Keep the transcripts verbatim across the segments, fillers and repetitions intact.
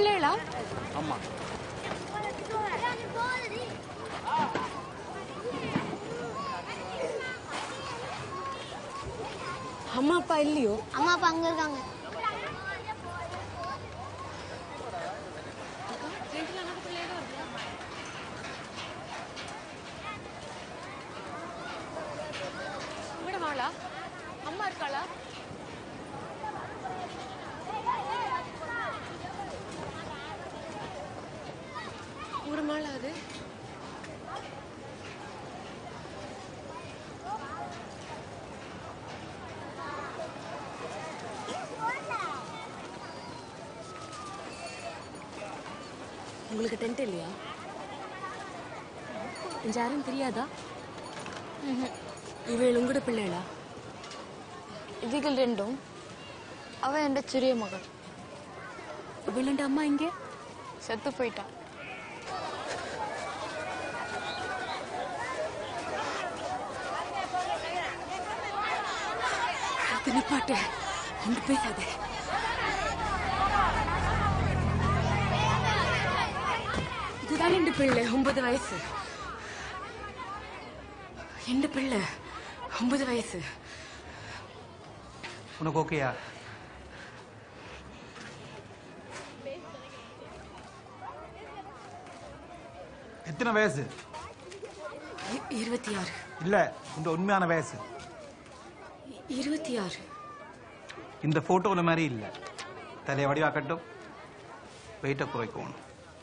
பிள்ளைகளா? ஆமா. அம்மா அப்பா இல்லையோ? அம்மா அப்பா அங்க இருக்காங்க. அம்மா இருக்காளா? ஒரு மாளா அது? உங்களுக்கு டென்ட் இல்லையா? யாரும் தெரியாதா? இவள் உங்களோட பிள்ளைகளா? இதுகள் ரெண்டும் அவ என் சிறிய மகள். இவள் அம்மா இங்கே செத்து போயிட்டான். நிப்பாட்டு, ஒன்று பேசாத. இதுதான் என் பிள்ளை, ஒன்பது வயசு. என் பிள்ளை ஒன்பது வயசு. உனக்கு ஓகேயா? எத்தனை வயசு? இருபத்தி ஆறு. இல்ல, இந்த உண்மையான வயசு இருபத்தி ஆறு. இந்த போட்டோல மாதிரி இல்ல. தலையை வடிவாக்கட்டும், வெயிட்ட குறைக்கணும்.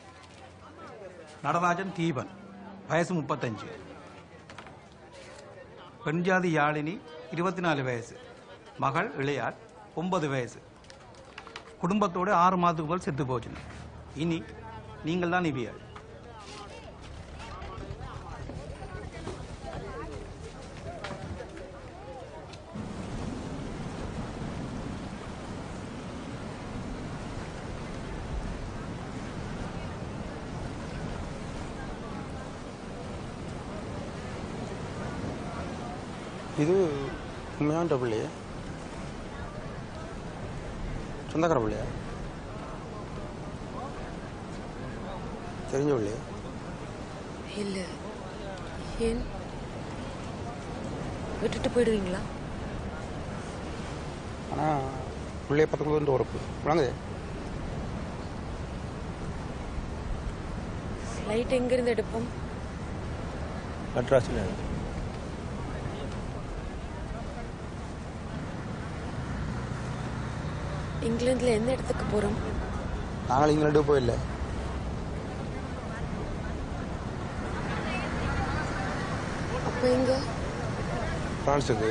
நடராஜன் தீபன், வயசு முப்பத்தஞ்சு. பெண்ஜாதி யாழினி, இருபத்தி நாலு வயசு. மகள் இளையாள், ஒன்பது வயசு. குடும்பத்தோட ஆறு மாதத்துக்கு போல் செத்து போச்சு. இனி நீங்கள் தான் இவியல். இது உண்மையான பிள்ளையா? சொந்தக்கார பிள்ளையா? தெரிஞ்ச பிள்ளையா? இல்ல. ஏன் விட்டுட்டு போயிடுவீங்களா? ஆனா பிள்ளைய பத்துக்குள்ள உறப்பு விளங்குது. லைட் எங்கிருந்து எடுப்போம்? மெட்ராஸில். இங்கிலாந்துல எந்த இடத்துக்கு போறோம்? நாங்கள் இங்கிலாந்து போயில்லை. அப்ப எங்க? பிரான்ஸுக்கு.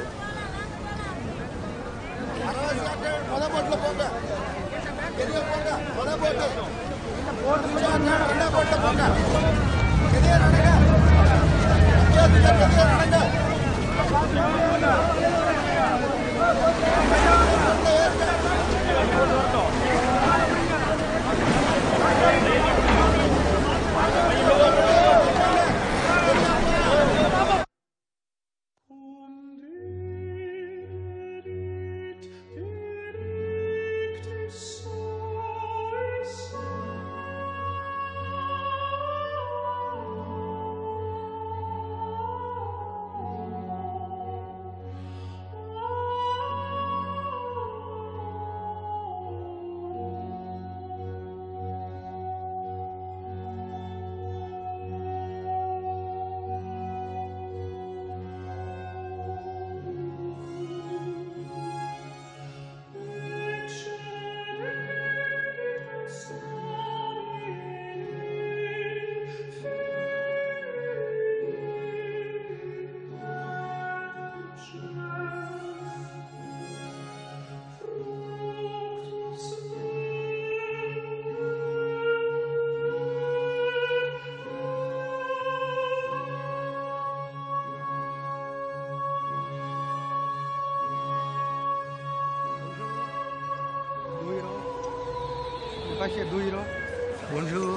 deux euros. Bonjour.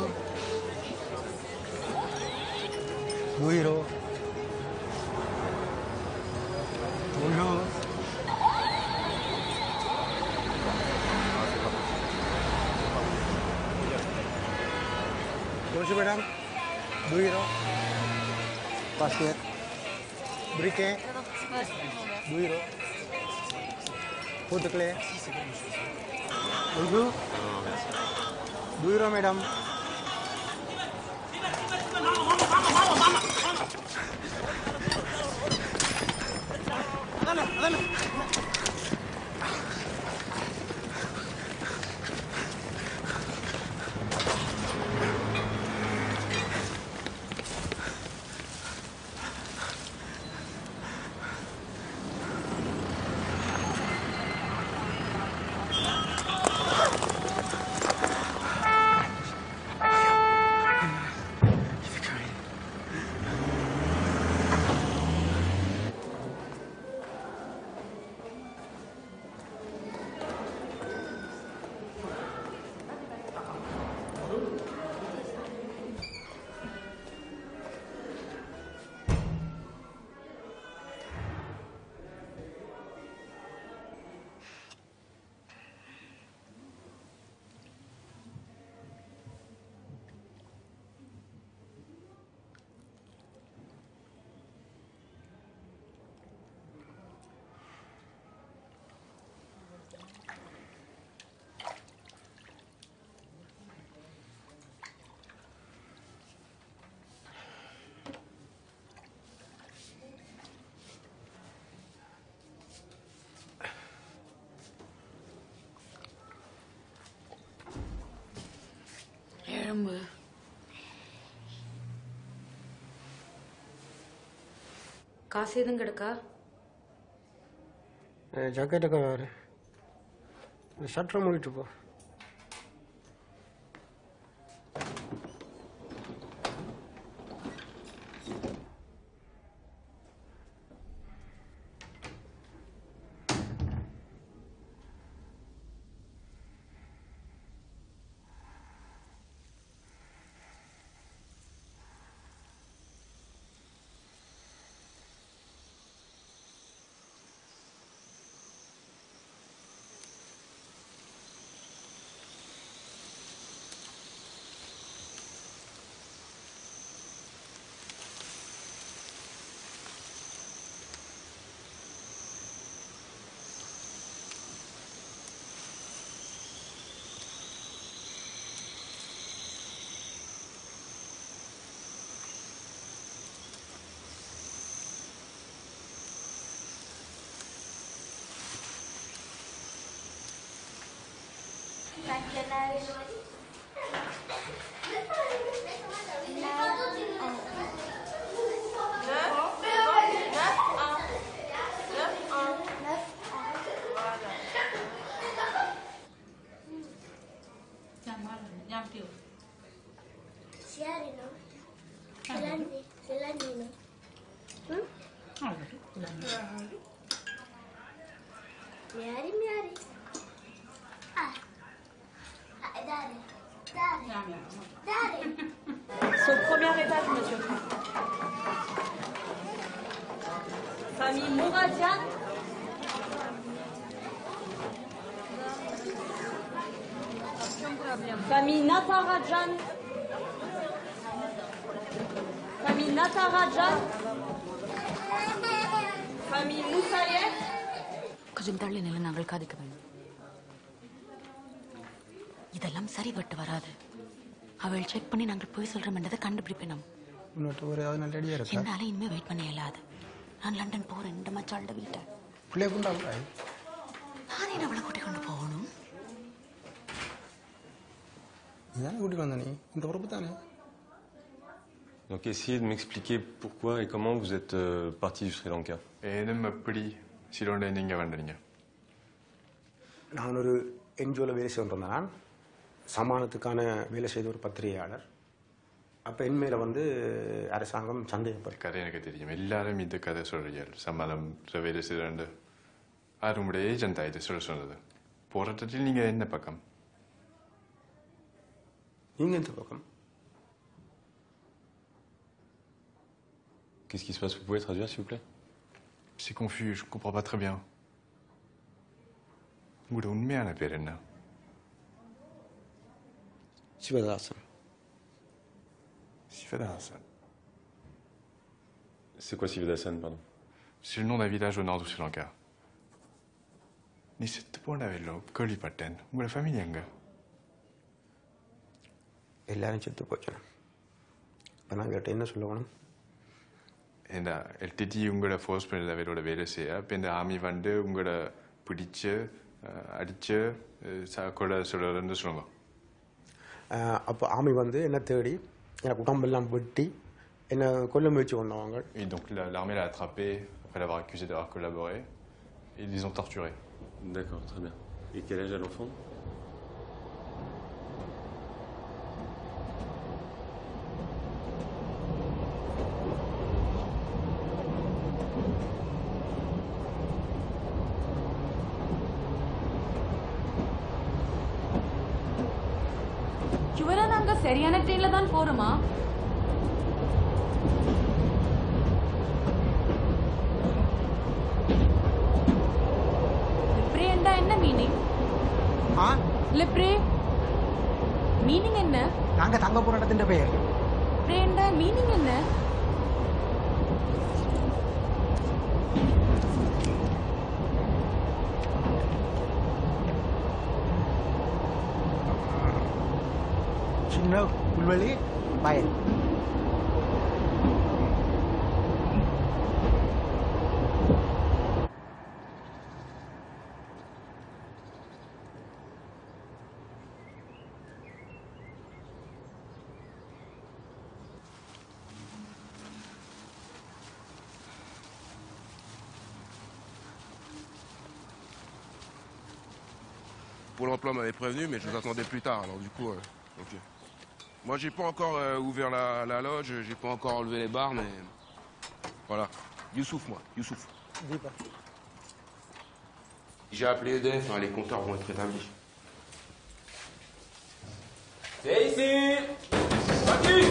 deux euros. Bonjour. Bonjour madame. deux euros. Basket. Briquet. deux euros. Pot de clé. Bonjour. deux euros madame. எறும்பு காசு எதுவும் கிடக்கா? ஜாக்கெட்டுக்கு வேறு ஷட்டரை மூடிட்டு போ. C'est au premier étage, monsieur. Famille Mouradian. Famille Natarajan. Famille Natarajan. Famille Moussaïef. கொஞ்சம் தள்ளி நிலை நாங்கள் காதிக்க வேண்டும். இதெல்லாம் சரிபட்டு வராது. அவள் செக் பண்ணி நாங்கள் போய் சொல்றோம் என்றதை கண்டுபிடிப்பேன். என்னால இனிமே வெயிட் பண்ண இயலாது. நான் லண்டன் போறேன். இந்த மச்சாளோட வீட்டை நானே அவளை கூட்டிக் கொண்டு போகணும். Donc essayez de m'expliquer pourquoi et comment vous êtes euh, parti du Sri Lanka. நான் ஒரு என்ஜிஓவில் வேலை செய்திருந்தேன். சமானத்துக்கான வேலை செய்த ஒரு பத்திரிகையாளர். அப்போ என் மேலே வந்து அரசாங்கம் சந்தேகப்படும். கதை எனக்கு தெரியும். எல்லாரும் இந்த கதை சொல்றீர்கள். சமாளம் வேலை செய்யறாண்டு யாருடைய ஏஜென்டா இதை சொல்ல சொன்னது. போராட்டத்தில் நீங்கள் என்ன பக்கம்? நீங்கள் எந்த பக்கம்? Qu'est-ce qui se passe? Vous pouvez traduire, s'il vous plaît? C'est confus, je comprends pas très bien. உங்களோட உண்மையான பேர் என்ன? Sivadhasan. Sivadhasan. C'est quoi Sivadhasan, pardon? C'est le nom d'un village au nord du Sri Lanka. Ni settu ponavello Kollipatten. Ungala famille எங்க? எல்லாரும் செத்து போச்சு. இப்போ நான் கேட்ட என்ன சொல்லணும்? இந்த எல்டிடி உங்களோட ஃபோர்ஸ் பண்ணல அவரோட வேலை செய்ய அப்போ இந்த ஆமி வந்து உங்களோட பிடிச்சு அடிச்சு கூட சொல்கிறன்னு சொல்லுங்க. அப்போ ஆமி வந்து என்ன தேடி எனக்கு உடம்பெல்லாம் வெட்டி என்ன கொல்ல முயற்சி பண்ணவங்க. Et donc l'armée l'a attrapé après l'avoir accusé d'avoir collaboré et ils les ont torturés. D'accord, très bien. Et quel âge a l'enfant? இவரை நாங்க சரியான ட்ரெயின்ல தான் போறோமா? லிப்ரேண்டா என்ன மீனிங்? ஆ லிப்ரே மீனிங் என்ன? நாங்க தங்க போற இடத்தின் பெயர். லிப்ரேண்டா மீனிங் என்ன? சின்ன புல்வெளி வயல். Pour l'emploi m'avait prévenu, mais je vous attendais plus tard, alors du coup, euh, ok. Moi, j'ai pas encore euh, ouvert la, la loge, j'ai pas encore enlevé les barres, mais voilà. Youssouf, moi, Youssouf. Dheepan. J'ai appelé E D F, hein, les compteurs vont être rétablis. C'est ici! Parti!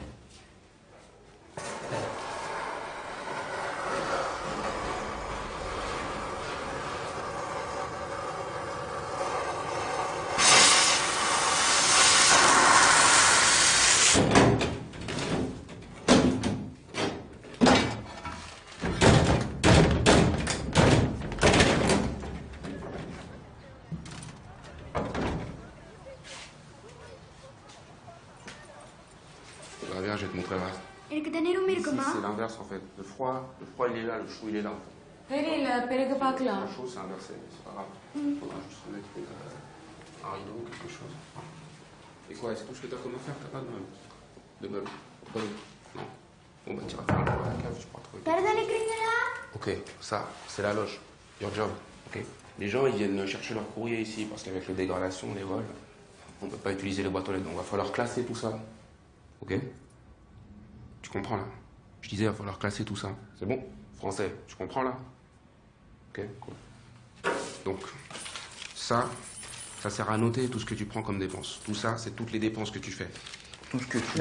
Viens, je vais te montrer le reste. Ici, c'est l'inverse en fait. Le froid, le froid il est là, le chaud il est là en fait. தெரியல பிறகு பார்க்கலாம். Le chaud c'est inversé, mais c'est pas grave. Faudra juste remettre euh, un rideau ou quelque chose. Et quoi, c'est tout ce que t'as comme affaire? T'as pas de meubles? De meubles? Pas de... Non. Bon bah tu vas faire un tour à la cave, tu pourras trouver. Ok, ça, c'est la loge. Your job, ok? Les gens ils viennent chercher leur courrier ici parce qu'avec les dégradations, les vols, on peut pas utiliser les boîtes aux lettres, donc il va falloir classer tout ça. Ok? Tu comprends là? Je disais, il va falloir classer tout ça. C'est bon? Français, tu comprends là? Ok, cool. Donc, ça, ça sert à noter tout ce que tu prends comme dépenses. Tout ça, c'est toutes les dépenses que tu fais. Tout ce que tu...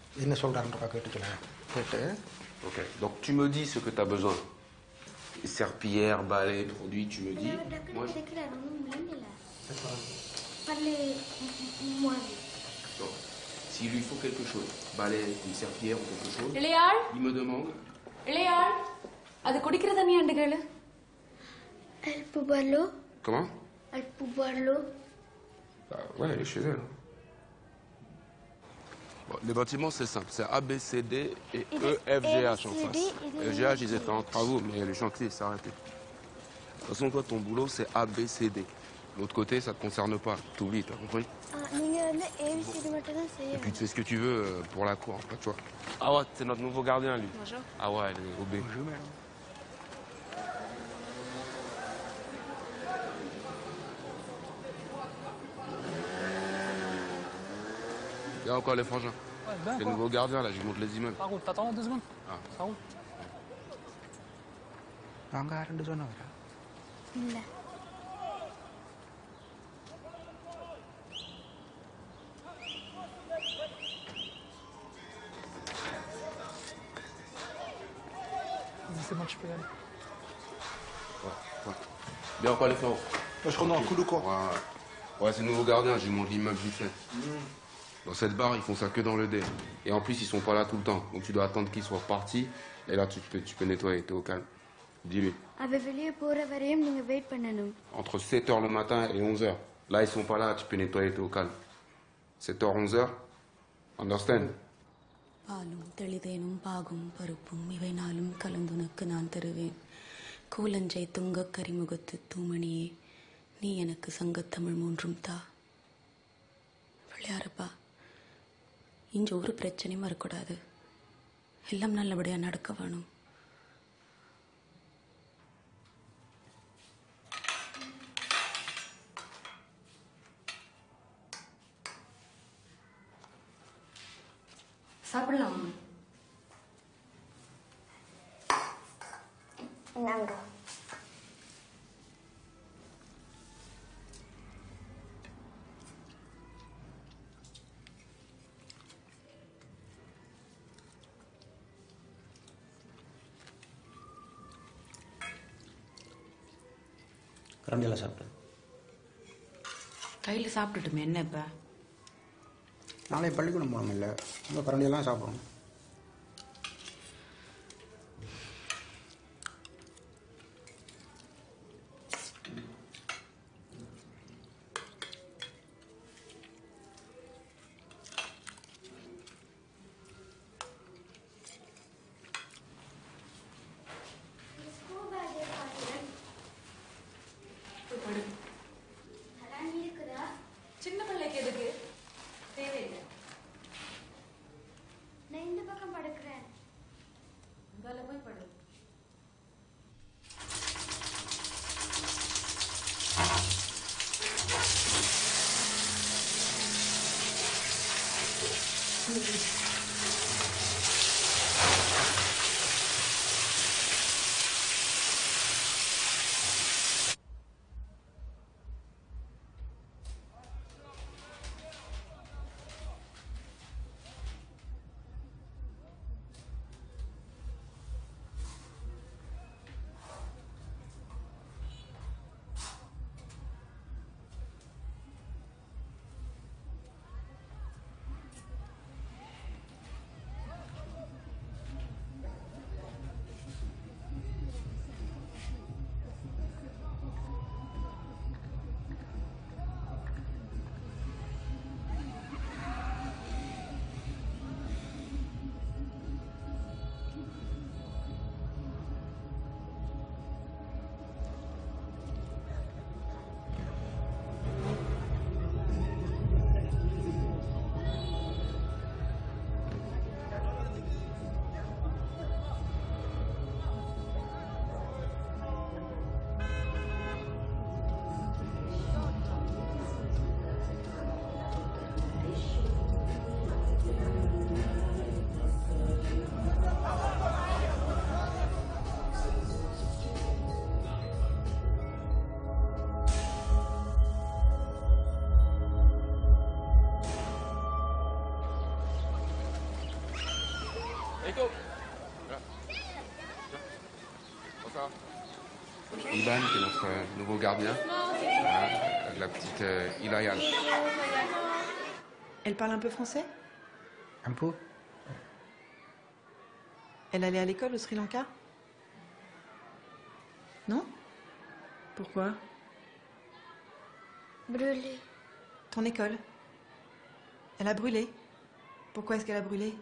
Ok, donc tu me dis ce que tu as besoin. Serpillière, balai, produits, tu me dis. Moi, je... Donc, s'il lui faut quelque chose, balai, une serpillière ou quelque chose, Illayaal, il me demande. Illayaal, அது குடிக்கிற தண்ணி ஆண்டு கேளு. Elle peut boire l'eau? Comment? Elle peut boire l'eau? Bah, ouais, elle est chez elle. Bon, les bâtiments, c'est simple. C'est A, B, C, D et E, F, G, H en face. F, G, H, ils étaient en travaux, mais les chantiers s'est arrêté. De toute façon, toi, ton boulot, c'est A, B, C, D. L'autre côté, ça ne te concerne pas. T'oublies, t'as compris? Et puis tu fais ce que tu veux pour la cour, tu vois. Ah ouais, c'est notre nouveau gardien, lui. Bonjour. Ah ouais, elle est obé. Bonjour, madame. Il y a encore les frangins. Ouais, ben, les quoi. nouveaux gardiens, là, je monte les immeubles. Ça roule, t'attends là deux secondes? Ah. Ça roule. நாங்க ரெண்டு சொன்னவரா? இல்ல. C'est bon, tu peux y aller. Ouais, ouais. Il y a encore les frérots. Je rentre dans le coup de quoi? Ouais, ouais c'est le nouveau gardien, je lui montre l'immeuble vite fait. Dans cette barre, ils font ça que dans le dé. Et en plus, ils sont pas là tout le temps. Donc tu dois attendre qu'ils soient repartis. Et là, tu peux, tu peux nettoyer, t'es au calme. Dis-lui. Entre sept heures le matin et onze heures. Là, ils sont pas là, tu peux nettoyer, t'es au calme. sept heures, onze heures. Understand? பாலும் தெளிதேனும் பாகும் பருப்பும் இவை நாளும் கலந்துனக்கு நான் தருவேன் கூலஞ்சை துங்க கரிமுகத்து தூமணியே நீ எனக்கு சங்கத்தமிழ் மூன்றும் தா விளையாடுப்பா இங்க ஒரு பிரச்சனையும் வரக்கூடாது எல்லாம் நல்லபடியா நடக்க வேணும் சாப்பிடலாம் நாங்க கரண்டியெல்லாம் சாப்பிட்டேன் கையில் சாப்பிட்டுட்டுமே என்ன இப்போ நாளை பள்ளிக்கூடம் போகணும் இல்லை உங்கள் கரண்டியெல்லாம் சாப்பிடணும் சின்ன பிள்ளைக்கு எதுக்கு தேவையில்லை நான் இந்த பக்கம் படுக்கிறேன் அங்கால போய் படு Dheepan, qui est notre nouveau gardien, voilà, avec la petite euh, Illayaal. Elle parle un peu français? Un peu. Elle allait à l'école au Sri Lanka? Non? Pourquoi? Brûlé. Ton école? Elle a brûlé? Pourquoi est-ce qu'elle a brûlé?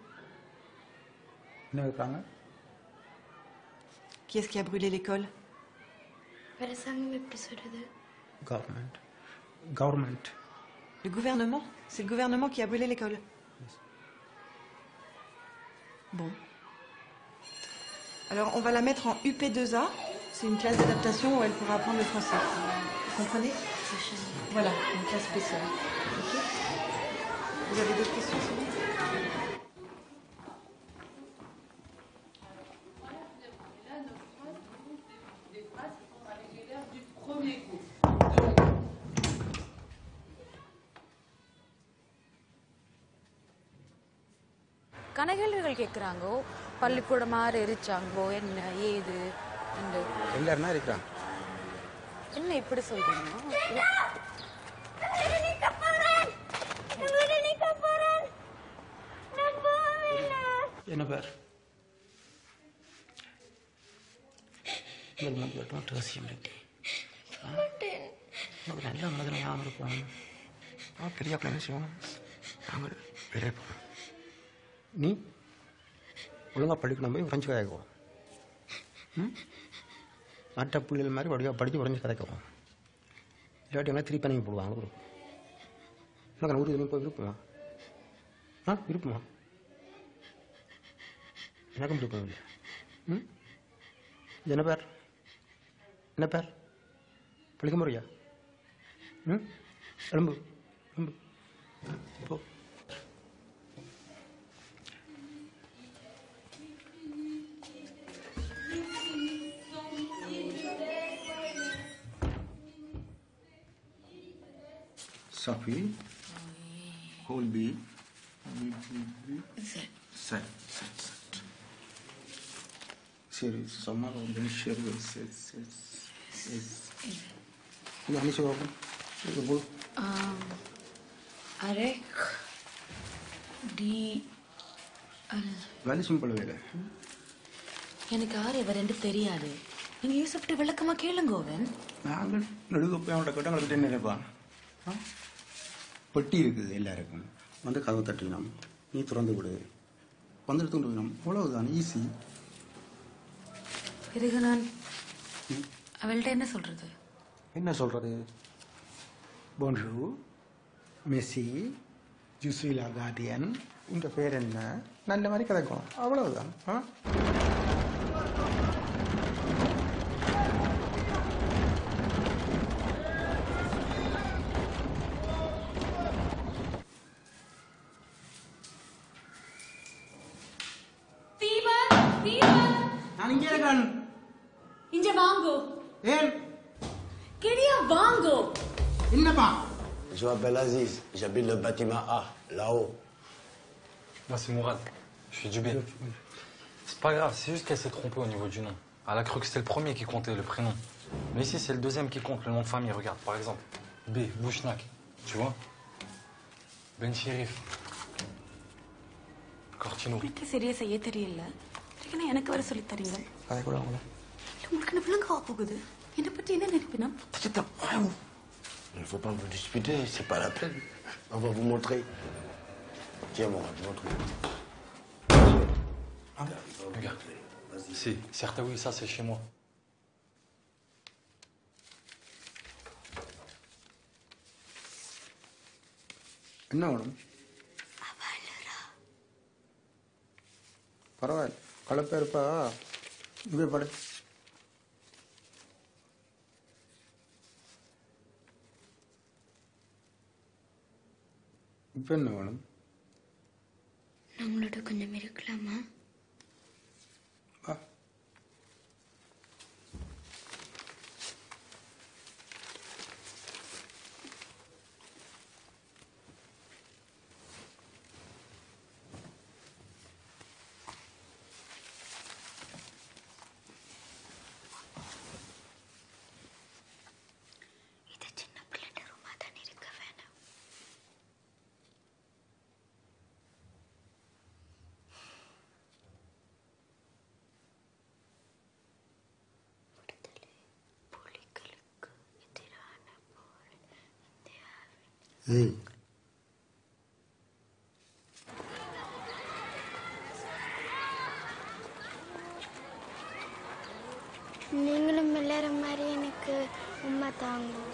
Qui est-ce qui a brûlé l'école? Government. Government. Le gouvernement? C'est le gouvernement qui a brûlé l'école? Bon. Alors, on va la mettre en U P deux A. C'est une classe d'adaptation où elle pourra apprendre le français. Vous comprenez? Voilà, une classe spéciale. Ok? Vous avez d'autres questions, s'il vous plaît? கனகேள்விகள் கேட்குறாங்கோ பள்ளிக்கூடம் மாறு எரிச்சாங்கோ என்ன ஏது எல்லாருமே இருக்கிறாங்க என்ன இப்படி சொல்றீங்க என்ன பேர் ரகசியம் இருக்கு உனக்கு நல்ல மனதில் ஞாபகம் இருப்போம் பெரிய என்ன செய்வோம் நாங்கள் வெளியே போகிறோம் நீ ஒழுங்காக படிக்கணும் போய் ஃப்ரெஞ்சு கதைக்குவோம் ம் மற்ற பிள்ளைகள் மாதிரி படிக்க படித்து ஃப்ரெஞ்சு கதைக்குவோம் இல்லாட்டி எல்லாம் திருப்பி நீங்கள் போடுவாங்க ஒரு எனக்கு ஊருக்கு போய் விருப்பமா ஆ விருப்பமா எனக்கும் விருப்பம் இல்லை ம் என்ன பேர் என்ன பேர் படிக்க முறையா ம் எலும்பு எலும்பு போ Safi, whole B, set, set, set, set. Series, summer of the share with set, set, set. How many show open? Um, Arek, D, Al. Very simple way. எனக்கு யார் இவரென்று தெரியாது நீங்க யூசப்ட்ட விளக்கமா கேளுங்க ஓவன் நாங்கள் நடுக்க போய் அவனோட கட்டங்களுக்கு என்ன நினைப்பான் பெட்டி இருக்குது எல்லாருக்கும் வந்து கதவை தட்டினோம் நீ திறந்து விடு வந்து எடுத்துட்டு போயிடும் அவ்வளவுதான் ஈஸி பிறகு நான் அவள்கிட்ட என்ன சொல்றது என்ன சொல்றது போன்ஜூ மெஸ்ஸி ஜூசுலா கார்டியன் உங்க பேர் என்ன நல்ல மாதிரி கதைக்கும் அவ்வளவுதான் ஆ இங்க வாங்கோ ஏன் கெடியா வாங்கோ என்னப்பா Je m'appelle Aziz, j'habite le bâtiment A, là-haut. Moi c'est Mourad, je suis du B. C'est pas grave, c'est juste qu'elle s'est trompée au niveau du nom. Elle a cru que c'était le premier qui comptait, le prénom. Mais ici c'est le deuxième qui compte, le nom de famille, regarde par exemple. B, Bouchnak, tu vois. Ben Chérif. Cortino. உங்களுக்கு சரியா செய்ய தெரியல இதுக்கு எனக்கு வர சொல்லி தரீங்க அதை கூட அவங்கள உங்களுக்கு என்ன விளங்க போகுது என்ன பத்தி என்ன நினைப்பினா Il ne faut pas vous disputer, c'est pas la peine. On va vous montrer. Tiens, Mourad, montre-moi. Regarde. Si, certes oui, ça c'est chez moi. என்ன வேணும் பரவாயில்ல கலப்பா இருப்பா இங்கே படு இப்போ என்ன வேணும் நம்மளோட கொஞ்சம் இருக்கலாமா வா ஏய் நீங்களும் விளையாடுற மாதிரி எனக்கு உண்மை தாங்கும்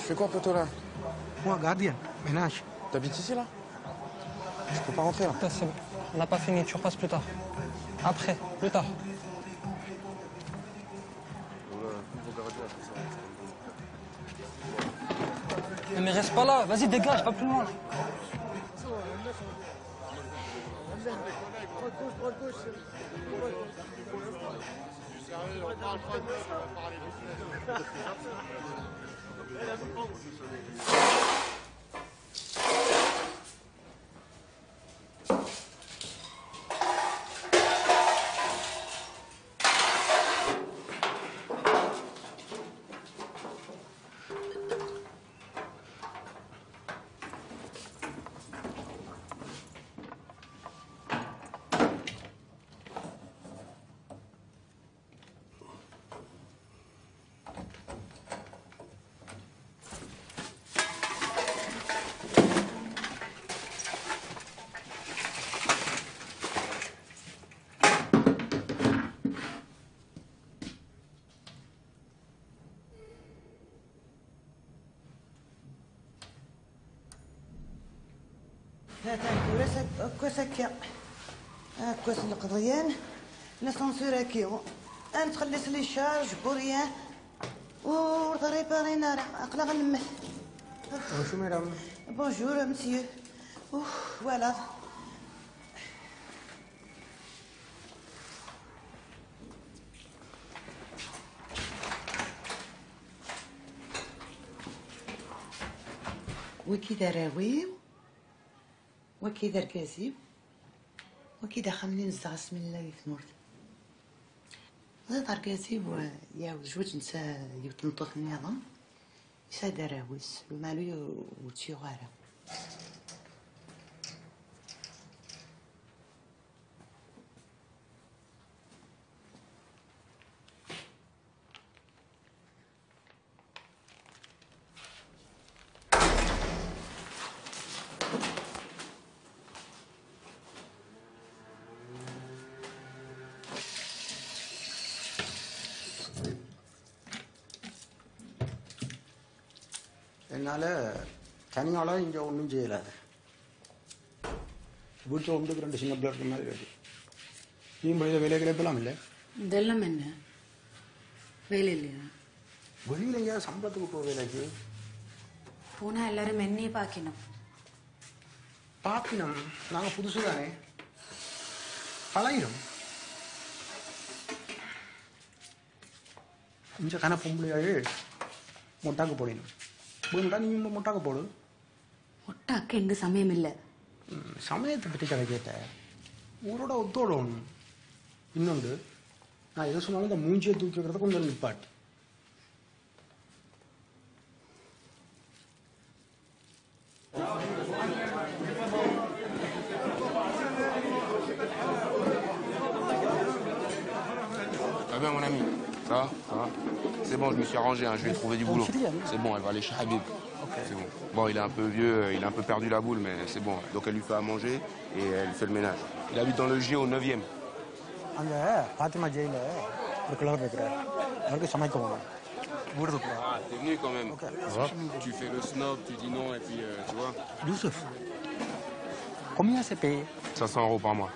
fais quoi, poteau, là? Moi, gardien, ménage. T'habites ici, là? Je peux pas rentrer, là. Putain, c'est bon. On n'a pas fini, tu repasses plus tard. Après, plus tard. Mais reste pas là, vas-y, dégage, va plus loin. كوسكيا كوس القضيان لاسانسور كيو ان تخلص لي شارج بوريان وريباري نار اقلا غنمه Bonjour, madame. Bonjour, monsieur. Ouh, voilà. وكي دراويو وكي دار كازيو وكي دخل منين نزغس من الله يثمرت هذا دار كازيو يا جوج نسا يتنطط النظام يسا دراويس مالو وتشيغارا என்னால் தனியால் இங்கே ஒன்றும் செய்யலாது வீட்டில் ஒன்றுக்கு ரெண்டு சின்ன பிள்ளை இருக்கிற மாதிரி இருக்கு நீ வெளியில் வேலை கிடைப்பலாம் இல்லை இதெல்லாம் என்ன வேலை இல்லையா வெளியில் எங்கேயாவது சம்பளத்துக்கு போக வேலைக்கு போனால் எல்லாரும் என்னையே பார்க்கணும் பார்க்கணும் நாங்கள் புதுசு தானே பழகிடும் இங்கே கன பொம்பளையாள் முட்டாக்கு போடணும் போகணுட்டா நீ முட்டாக்கு போடு ஒட்டாக்கு எங்க சமயம் இல்லை சமயத்தை பற்றி கதை கேட்ட ஊரோட ஒத்தோடணும் இன்னொன்று நான் எது சொன்னாலும் இந்த மூஞ்சியை தூக்கி வைக்கிறத கொஞ்சம் நிப்பாட்டு Ah ben mon ami, ça va, ça va. C'est bon, je me suis arrangé, hein, je lui ai trouvé du boulot. C'est bon, elle va aller chez Habib. C'est bon. Bon, il est un peu vieux, il a un peu perdu la boule, mais c'est bon. Donc elle lui fait à manger et elle fait le ménage. Il habite dans le G au neuvième. அங்கே பாத்திமா ஜெயில ஒரு கிழவர் இருக்கிறார் அவருக்கு சமைக்க போகணும் வீடு இருக்கிறார் Ah, t'es venu quand même. Tu fais le snob, tu dis non et puis euh, tu vois. Youssef, combien c'est payé cinq cents euros par mois.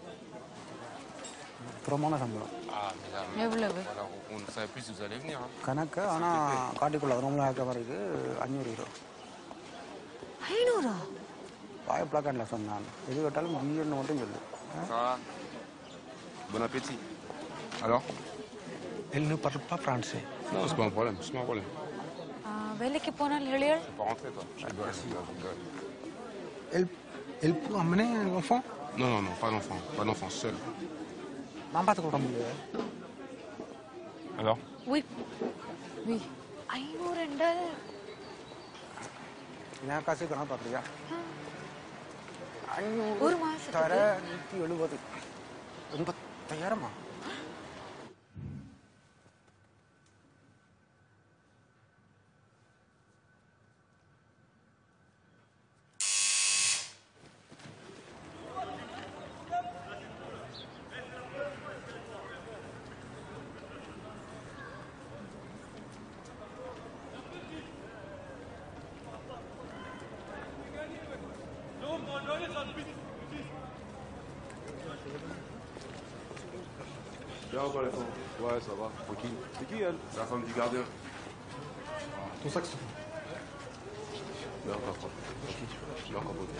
பிரமாண சம்பளம் Ah, mais là, எவ்வளவு alors, on ne savait plus si vous allez venir. Hein. கணக்கு ஆனால் காட்டிக்குள்ள ரொம்ப ஆக்க வரைக்கு அஞ்சூறு ரூபா ஐநூறா வாய் பிளாக்காண்டில் சொன்னான் எது கேட்டாலும் ஜிஎன்னு மட்டும் சொல்லு Ça va. Bon appétit. Alors Elle ne parle pas français. Non, c'est pas un problème, c'est pas un problème. வேலைக்கு போனால் இளையாள் Tu peux pas rentrer, toi. Je rigole, je rigole, je rigole. Elle, elle peut emmener l'enfant Non, non, non, pas d'enfant, pas d'enfant, seul. நான் பார்த்து கொடுக்க முடியாது Alors Oui. Oui. ஐநூறு என்றால் நான் காசு கணக்கு பார்க்குறியா ஐநூறு ஒரு மாசத்துக்கு? தர நூற்றி எழுபது எண்பத்தாயிரமா Bien ou pas, les femmes? Ouais, ça va, tranquille. C'est qui, elle? C'est la femme du gardien. Ton sac, s'il te plaît. Mais encore pas. Mais encore pas.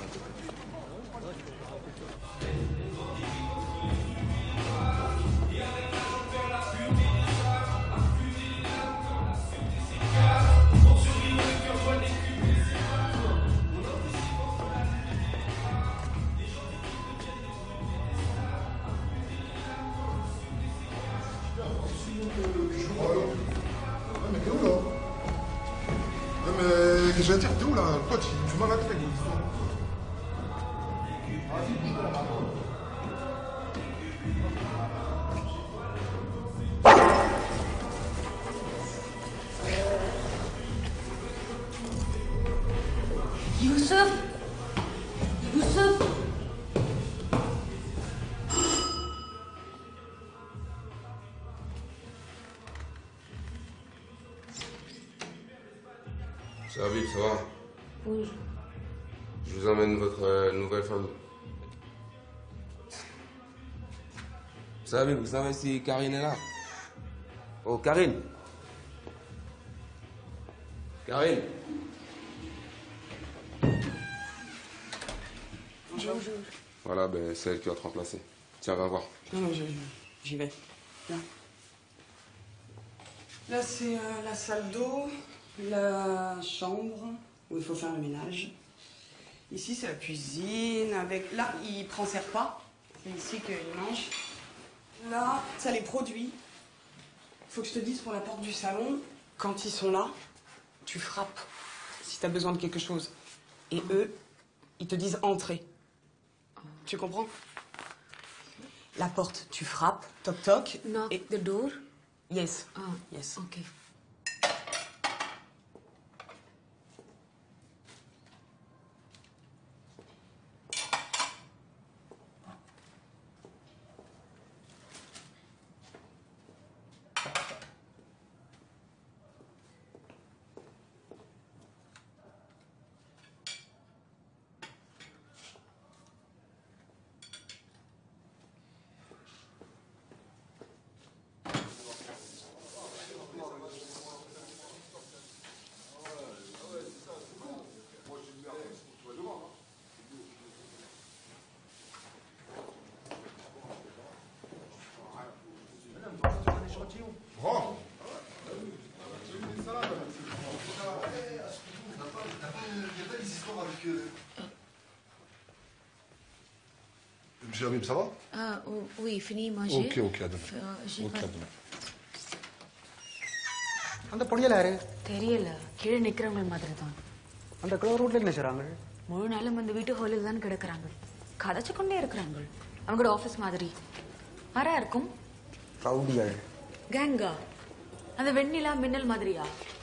Mais t'es où là? Non mais qu'est-ce que je veux dire, t'es où là? Quoi, tu tu m'as raté avec mon histoire? Vas-y, bouge-toi là-bas. Youssef Youssef Ça va, ça va? Oui. Je vous emmène votre euh, nouvelle famille. Vous savez, vous savez si Karine est là? Oh, Karine! Karine! Bonjour, bonjour. Voilà, ben, c'est elle qui va te remplacer. Tiens, va voir. Non, non, je- je- j'y vais. Viens. Là, c'est euh, la salle d'eau, la chambre où il faut faire le ménage. Ici, c'est la cuisine avec... Là, il prend ses repas. C'est ici qu'il mange. Là, ça les produits. Il faut que je te dise pour la porte du salon, quand ils sont là, tu frappes si tu as besoin de quelque chose. Et eux, ils te disent entrer. Tu comprends? La porte, tu frappes, toc toc. Knock et... the door? Yes. Ah, yes. Ok. Grand. Monsieur Habib, ça va? Ah, oh, oui, fini manger. Ok, ok, à demain. Euh, j'ai Ok, pas- à demain. அந்த பொடியல யாரு? தெரியல கீழே நிக்கிறவங்க மாதிரி தான் அந்த clever ரோட்ல என்ன செய்றாங்க? முழு நாளும் இந்த வீட்டு ஹாலில் தான் கிடக்குறாங்க கதைச்சு கொண்டே இருக்கிறாங்க அவங்களோட ஆபீஸ் மாதிரி ஆரா இருக்கும் ரவுடிகள். கேங்கா அந்த வெண்ணிலா மின்னல் மாதிரியா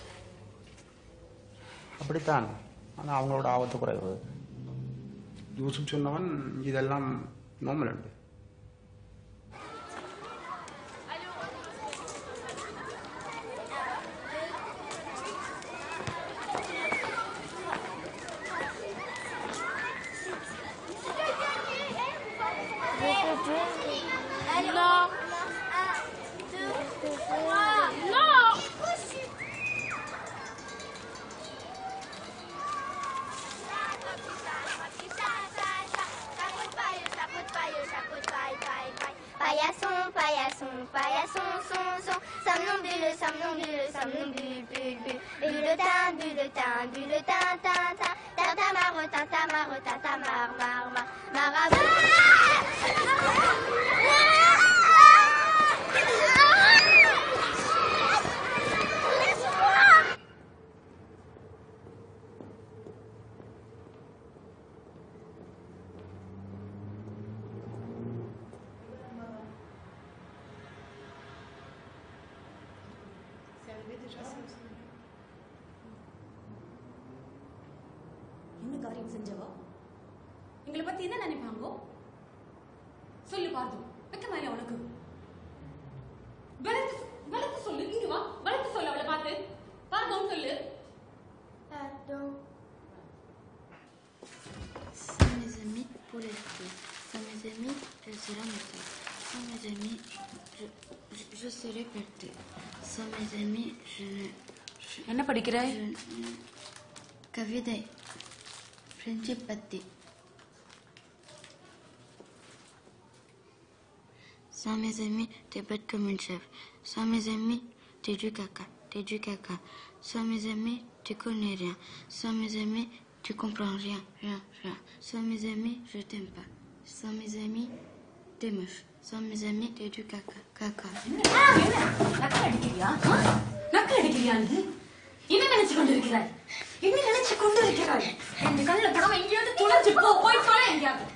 அப்படித்தான். ஆனா அவங்களோட ஆபத்து குறைவு. யூசுப் சொன்னவன் இதெல்லாம் நார்மல் உண்டு. Non. Non. Paillasson, paillasson, paillasson, son, son. Somnambule, somnambule, somnambule, bulle, bulle. Bulletin, bulletin, bulletin, tin, tin. Tintamare, tintamare, tintamare, mar, mar. Marabout. என்ன காரியம் செஞ்சவா எங்களை பத்தி என்ன நினைப்பாங்கோ சொல்லு பார்த்து வைக்க மாதிரி உனக்கு பலத்து பலத்து சொல்லு இங்க வா பலத்து சொல்லு அவளை பார்த்து பார்த்து சொல்லு Pardon. Sans mes amis pour les filles. Sans mes amis, elle sera ma soeur. Sans mes amis, Je, je, je serai partie. Sans mes amis, je ne... Je, என்ன படிக்கிறாய்? je, கவிதை. ஃப்ரெண்ட்ஷிப் பற்றி. Sans mes amis, t'es bête comme une chèvre. Sans mes amis, t'es du caca, t'es du caca. Sans mes amis, tu connais rien. Sans mes amis, tu comprends rien, rien, rien. Sans mes amis, je t'aime pas. Sans mes amis, t'es moche. Sans mes amis, t'es du caca, caca. நக்கல் அடிக்கிறியா? நக்கல் அடிக்கிறியா இது? என்ன நினைச்சு கொண்டு இருக்கிறாய்? என்ன நினைச்சு கொண்டு இருக்கிறாய்? இந்த கண்ணில் படம் எங்கேயாவது துளைஞ்சு போ, போய் போல எங்கேயாவது.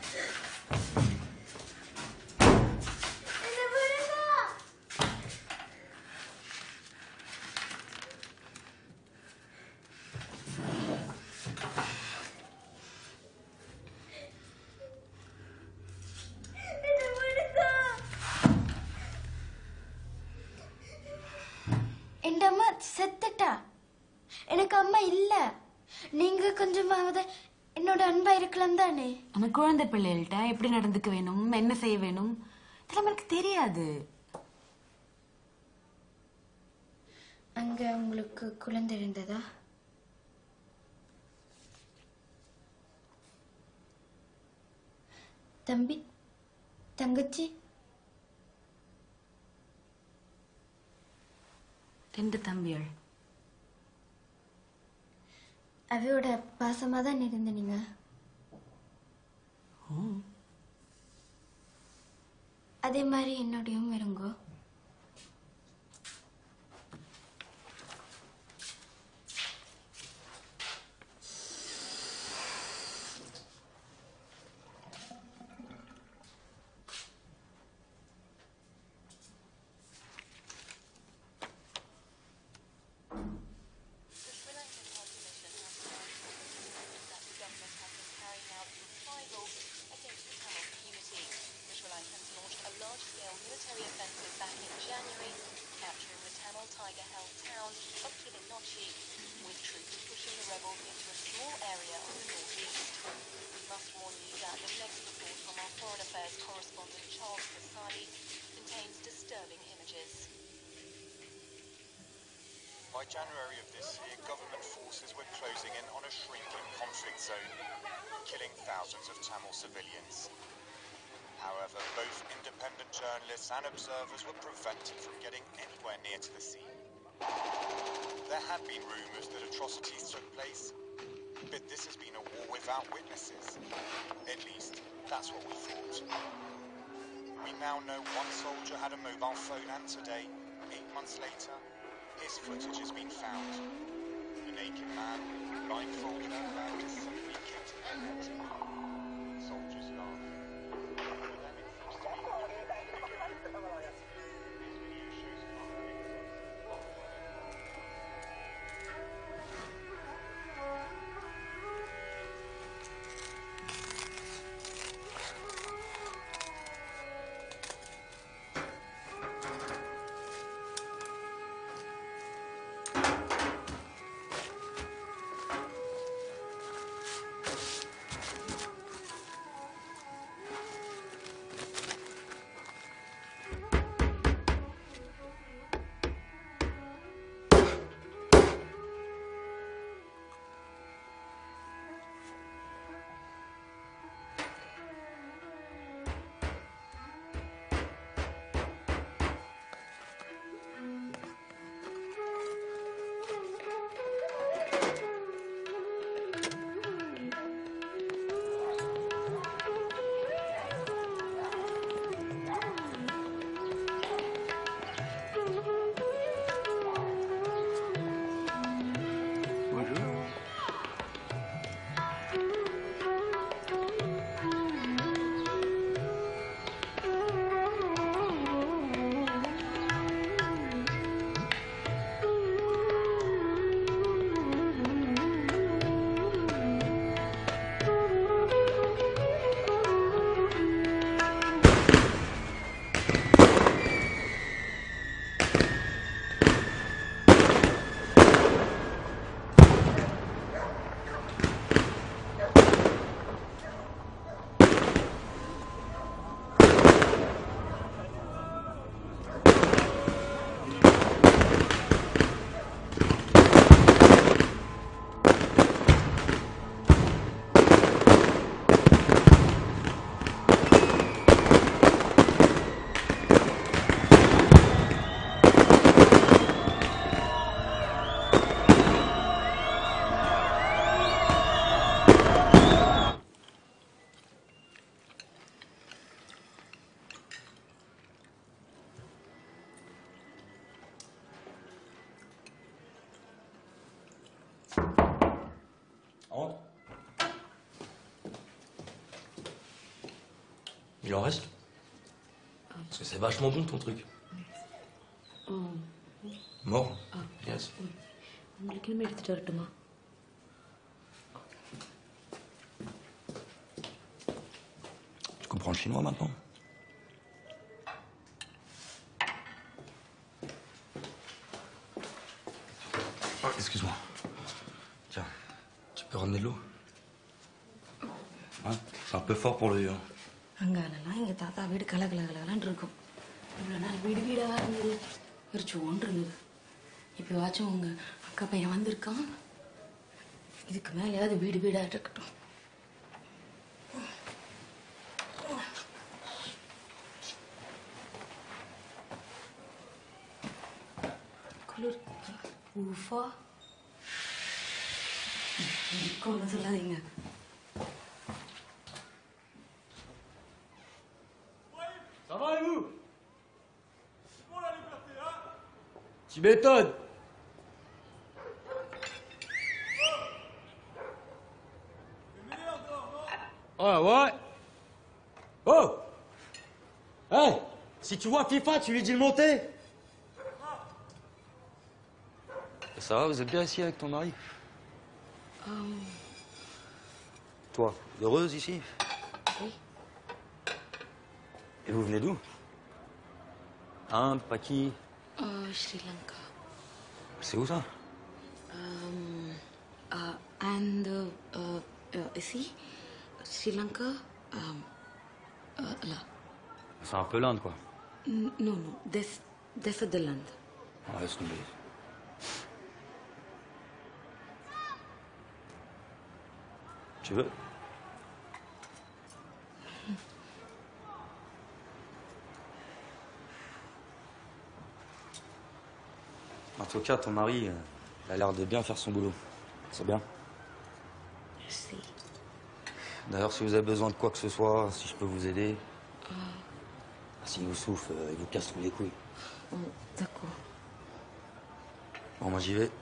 என் அம்மா செத்துட்டா. எனக்கு அம்மா இல்ல. நீங்க கொஞ்சமாவது என்னோட அன்பா இருக்கலாம் தானே. அந்த குழந்தை பிள்ளைகள்கிட்ட எப்படி நடந்துக்க வேணும், என்ன செய்ய வேணும், இதெல்லாம் எனக்கு தெரியாது. அங்க உங்களுக்கு குழந்தை இருந்ததா? தம்பி, தங்கச்சி? ரெண்டு தம்பிகள். அவையோட பாசமா தான் இருந்த நீங்க. அதே மாதிரி என்னோடையும் இருங்கோ. By January of this year, government forces were closing in on a shrinking conflict zone, killing thousands of Tamil civilians. However, both independent journalists and observers were prevented from getting anywhere near to the scene. There had been rumours that atrocities took place, but this has been a war without witnesses. At least, that's what we thought. We now know one soldier had a mobile phone, and today, eight months later, his footage has been found. A naked man, blindfolded and bound, is simply kicked in the head. Soldiers laugh. For them it seems to be a This video shows Il en reste? Parce que c'est vachement bon ton truc. Oh. Mort? Ah. Yes. உங்களுக்கு இனிமே எடுத்துட்டு வரட்டுமா? Tu comprends le chinois maintenant? Oh, excuse-moi. Tiens, tu peux ramener de l'eau? Hein? C'est un peu fort pour le... அங்காலெல்லாம் எங்க தாத்தா வீடு கல கல கலகலன்னு இருக்கும். இவ்வளவு நாள் வீடு வீடா இருந்தது, ஒரு சோன் இருந்தது. இப்போ வாச்சும் உங்க அக்கா பையன் வந்திருக்கான். இதுக்கு மேலேயாவது வீடு வீடா இருக்கட்டும். குளிர் ஊஃபா கொள்ள சொல்லாதீங்க. Ça va et vous? Tu m'étonnes. Ouais, ouais. Oh! Hey! Si tu vois FIFA, tu lui dis de monter. Ça va, vous êtes bien ici avec ton mari? Um, Toi, heureuse ici? oui. Et vous venez d'où? Inde, Paki? Uh, Sri Lanka. C'est où ça? Um, uh, and uh, uh, uh, ici, Sri Lanka, um, uh, là. C'est un peu l'Inde, quoi. N- non, non, des, des de l'Inde. Ouais, laisse tomber. Tu veux? En tout cas, ton mari, euh, il a l'air de bien faire son boulot. C'est bien. Merci. D'ailleurs, si vous avez besoin de quoi que ce soit, si je peux vous aider, Uh, s'il vous souffle, euh, il vous casse tous les couilles. oh, d'accord. Bon, moi j'y vais.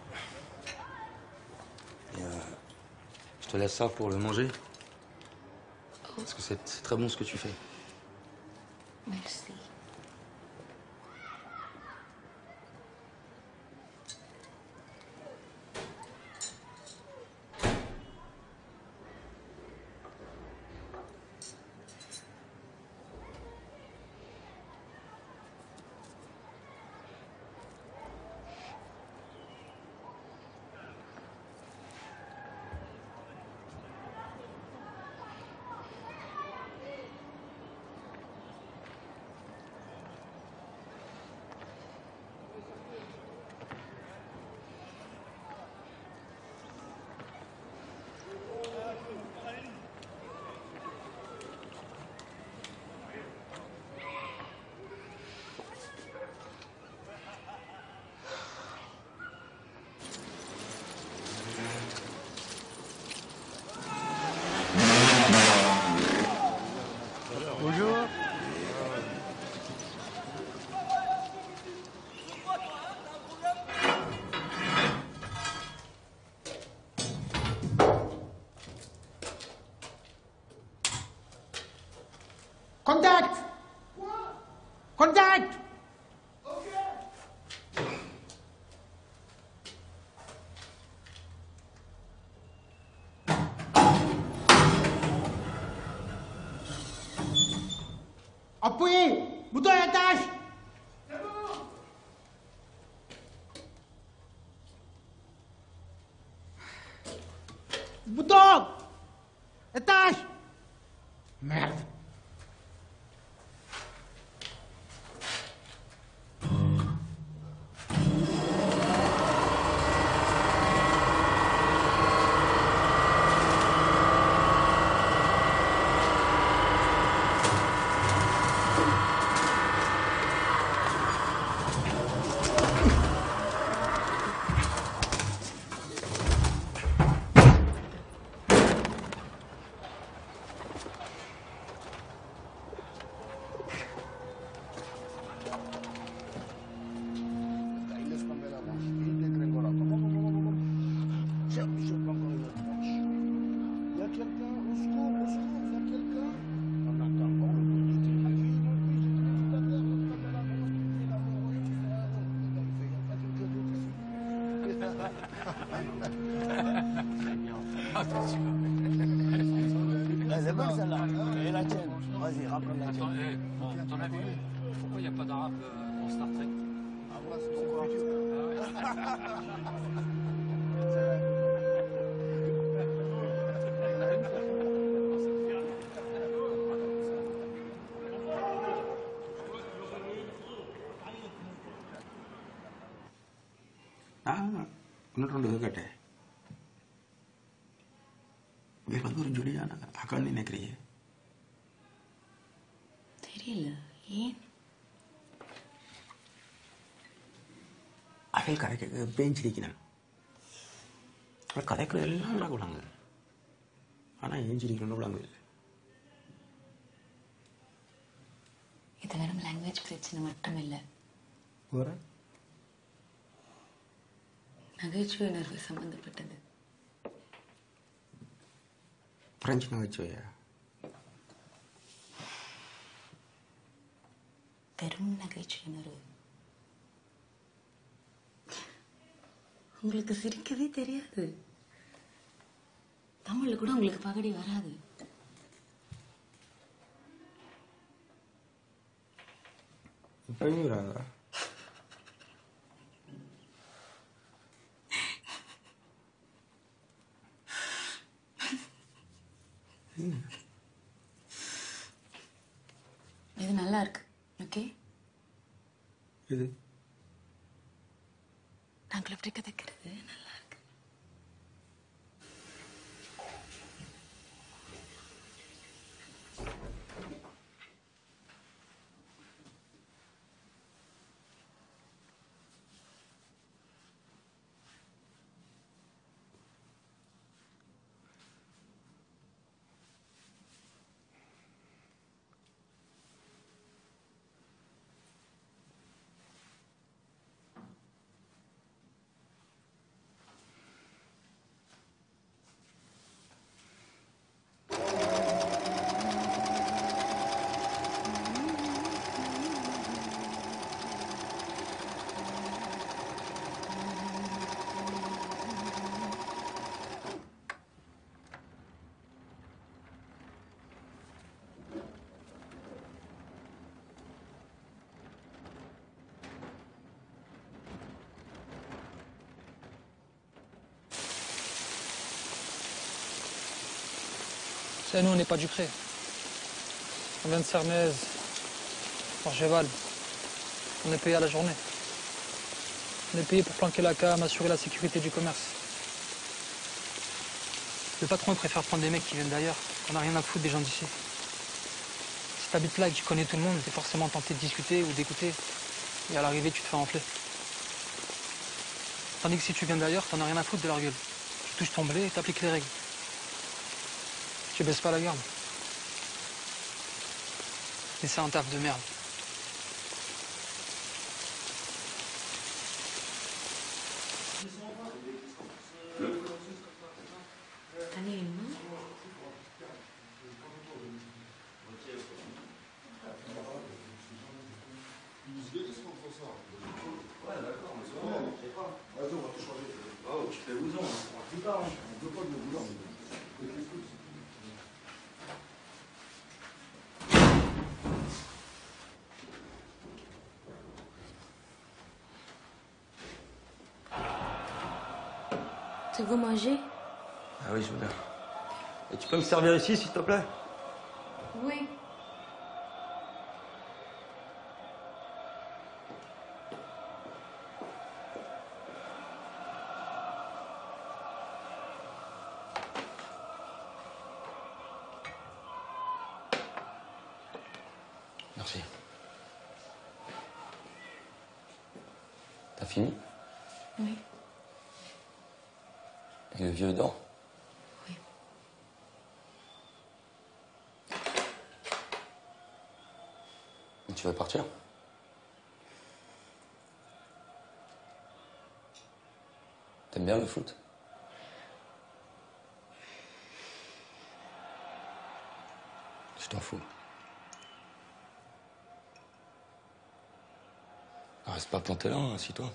Et, euh, je te laisse ça pour le manger. Parce que c'est c'est très bon ce que tu fais. Merci. Bonjour. Contact! Contact! Appuyez! Bouton à la tâche! Bouton! Étage! Merde! C'est bonne celle-là. Et la tienne. Vas-y, rappelle la Attends, tienne. eh, bon, ton avis, pourquoi il n'y a pas d'arabe euh, dans Star Trek? Ah, voilà, c'est ton futur. நான் இன்னொரு ரெண்டு கேட்டேன் இவர் வந்து ஒரு ஜொலியான அக்கான்னு நினைக்கிறீங்க தெரியல ஏன் அவள் கதை கேட்க பேஞ்சிருக்கிறான் அவள் கதைக்கிற எல்லாம் நல்லா விடாங்க ஆனால் ஏஞ்சிருக்கணும்னு விடாங்க இல்லை இது வெறும் லாங்குவேஜ் பிரச்சனை மட்டும் இல்லை வேற நகைச்சுவை உணர்வு சம்பந்தப்பட்டது பிரெஞ்சு நகைச்சுவையா வெறும் நகைச்சுவை உணர்வு உங்களுக்கு சிரிக்கவே தெரியாது தமிழ்ல கூட உங்களுக்கு பகடி வராது இப்பயும் வராதா இது நல்லா இருக்கு ஓகே இது நாங்கள் எப்படி கதைக்கிறது நல்லா இருக்கு C'est nous, on n'est pas du Pré. On vient de Sermez, Orgeval. On est payé à la journée. On est payé pour planquer la cam, assurer la sécurité du commerce. Le patron il préfère prendre des mecs qui viennent d'ailleurs. On n'a rien à foutre des gens d'ici. Si t'habites là et que tu connais tout le monde, t'es forcément tenté de discuter ou d'écouter. Et à l'arrivée, tu te fais enfler. Tandis que si tu viens d'ailleurs, t'en as rien à foutre de leur gueule. Tu touches ton blé et t'appliques les règles. Tu baisses pas la garde. Et c'est un taf de merde. Tu veux manger? Ah oui, je veux bien. Et tu peux me servir ici, s'il te plaît? Oui. Merci. T'as fini? Oui. Et le vieux dort? Oui. Et tu vas partir? T'aimes bien le foot? Je t'en fous. Ah, reste pas planté là, hein, assis-toi.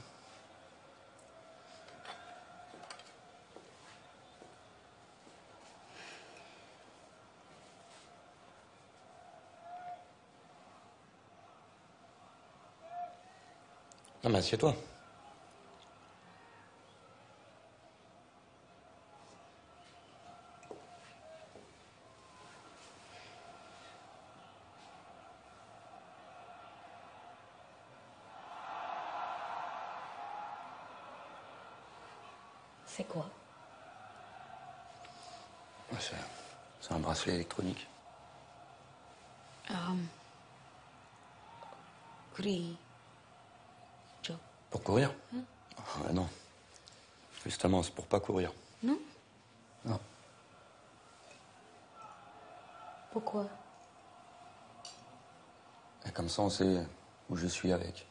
Non, mais assieds-toi. C'est quoi? C'est, c'est un bracelet électronique. Um, Gris. Joe. Pour courir? Hein? Ah, non. Justement, c'est pour pas courir. Non? Non. Pourquoi? Et comme ça, on sait où je suis avec.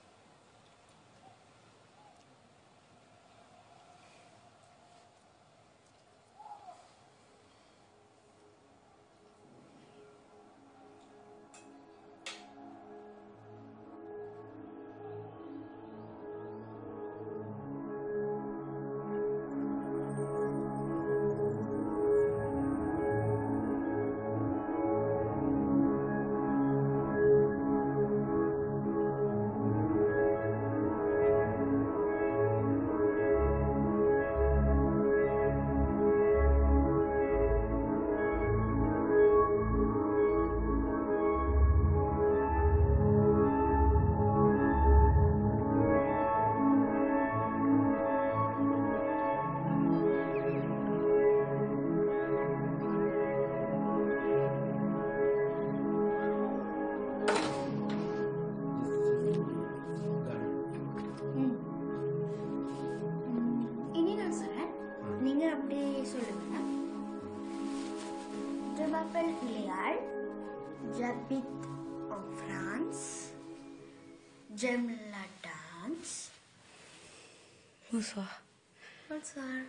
Je m'appelle Illayaal, j'habite en France, j'aime la danse. Bonsoir. Bonsoir.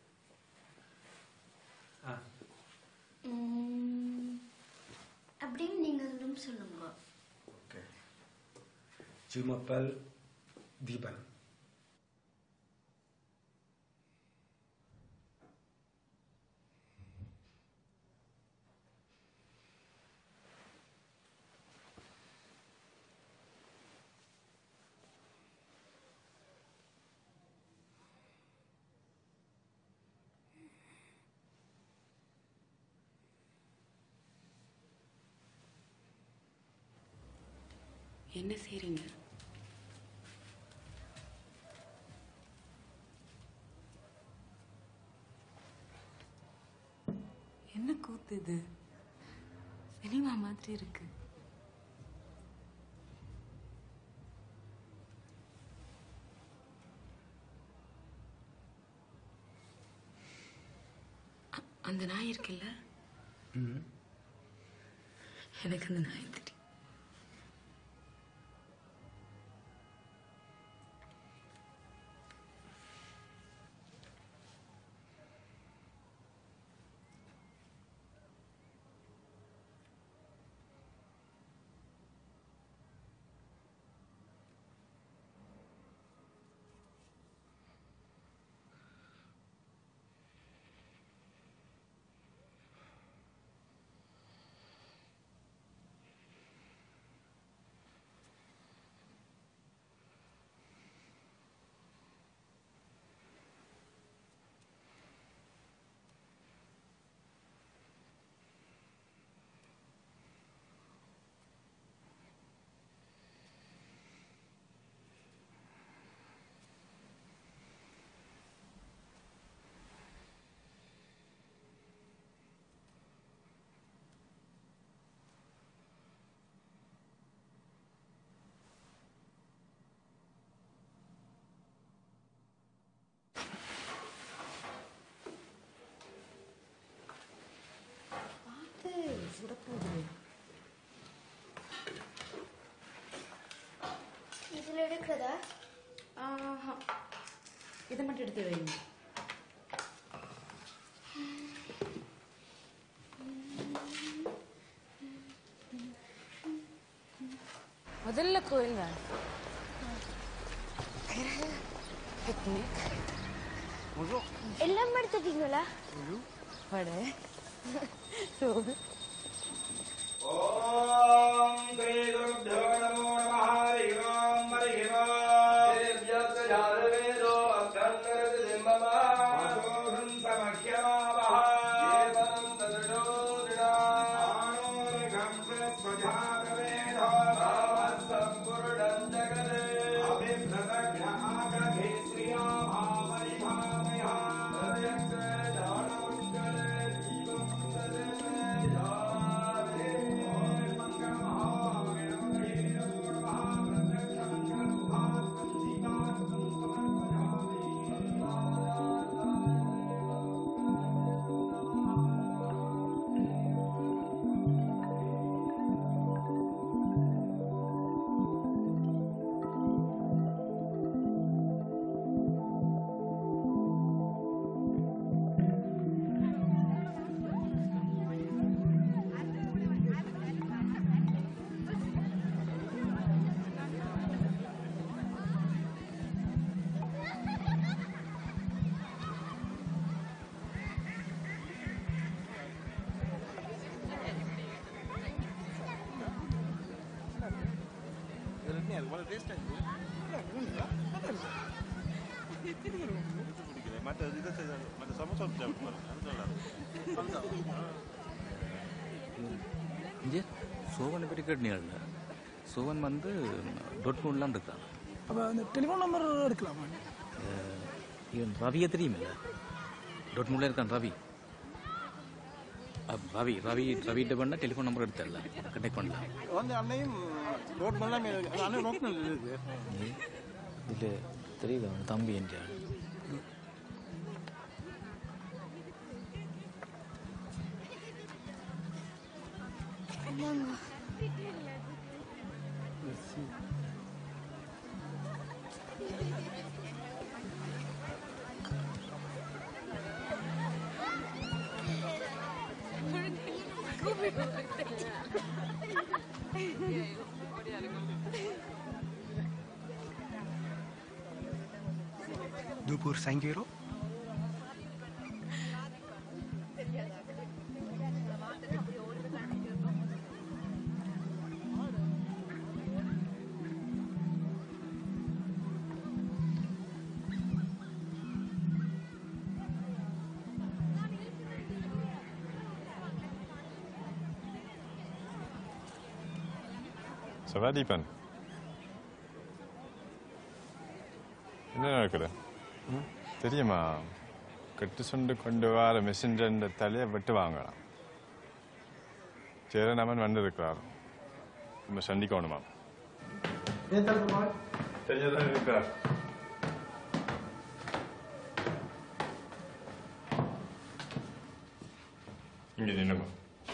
Ah. Hum, அப்படின்னு நீங்களும் சொல்லுங்க. Ok. Je m'appelle Dheepan. என்ன செய்றீங்க? என்ன கூத்து இது? Cinema மாதிரி இருக்கு. அ- அந்த நாய் இருக்குல்ல, எனக்கு அந்த நாய் தெரியும். இதில் எடுக்கிறதா? ஆஹா, இதை மட்டும் எடுத்து வைங்க. முதல்ல கோயிலுங்க. பிக்னிக். எல்லாம் எடுத்துட்டீங்களா? வடை. ஓம் ஸ்ரீ குருப்யோ நமோ நமः. ஹரி ஓம் ஹரி ஓம் இங்கே சோவனை பற்றி கேட்டீங்கல்ல, சோவன் வந்து டொட்மூன்லாம் இருக்கான். அப்போ அந்த டெலிஃபோன் நம்பர் எடுக்கலாமா? இவன் ரவியை தெரியுமில்ல, டொட்மூன்ல இருக்கான் ரவி. ரவி ரவி ரவிகிட்ட பண்ணால் டெலிஃபோன் நம்பர் எடுத்தல, கனெக்ட் பண்ணலாம். வந்து அன்னையும் டொட்மூன்லாம் அண்ணன் டொட்மூன் இல்லை தெரியல, அவன் தம்பி என்றான். Deux pour cinq euros. Ça va, Dheepan? என்ன நடக்குது தெரியுமா? கட்டு சொண்டு கொண்டு வர மெசஞ்சர் தலையை விட்டு வாங்கலாம். சேரனமன் வந்திருக்கிறார், நம்ம சந்திக்கணுமா? தெரியாதான் இருக்கிறார். இங்கே நின்னுங்க.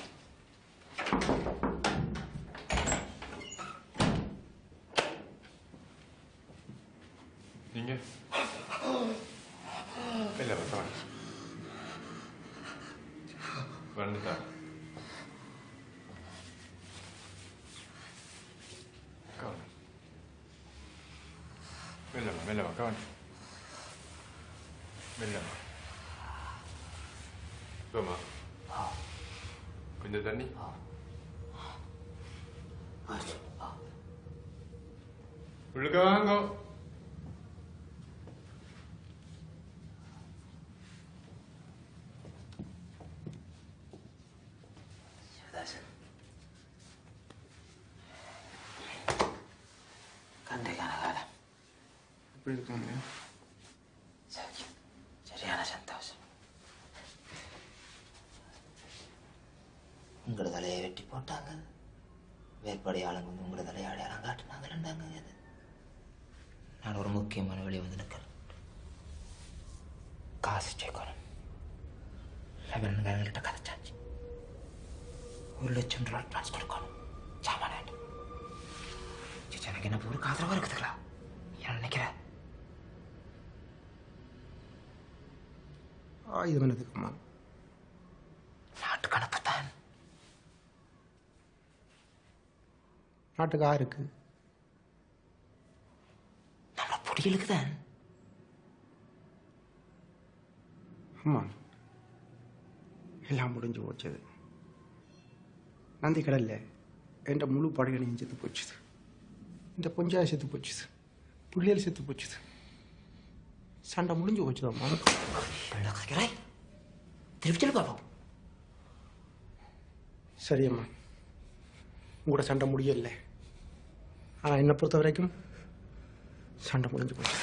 நீங்க இல்லை பக்கம் வந்துட்டா கவனம் மெல்லமா மெல்லமா கவனம் மெல்லமா போமா கொஞ்சம் தண்ணி உள்ளுக்க வாங்க. எப்படி இருக்காங்க? சரியான சந்தோஷம். உங்களோட தலையை வெட்டி போட்டாங்க, வேறுபடி ஆளுங்க வந்து உங்களோட தலையை அடையாளம் காட்டினாங்க. ரெண்டாங்க அது நான் ஒரு முக்கியமான வழி வந்து நிற்கிறேன். காசு சேர்க்கணும். லெவன்கிட்ட கதைச்சாச்சு. ஒரு லட்சம் ரூபாய் அட்வான்ஸ் கொடுக்கணும். சாமான எனக்கு என்ன ஒரு ஆதரவாக இருக்குதுங்களா? என்ன நினைக்கிற? ஆயுதம் என்னதுக்குமா? நாட்டுக்கு அனுப்பத்தான். நாட்டுக்கு ஆருக்கு? நம்ம புடியலுக்கு தான். ஆமாம், எல்லாம் முடிஞ்சு போச்சது. நந்தி கடல்ல என்ற முழு படையணையும் செத்து போச்சுது. இந்த பொஞ்சாய செத்து போச்சுது. புள்ளியல் செத்து போச்சுது. சண்டை முடிஞ்சு போச்சுதாம்மா. திருப்பி பாப்போம். சரியம்மா, உங்களோட சண்டை முடியல. ஆனா என்னை பொறுத்த வரைக்கும் சண்டை முடிஞ்சு போச்சு.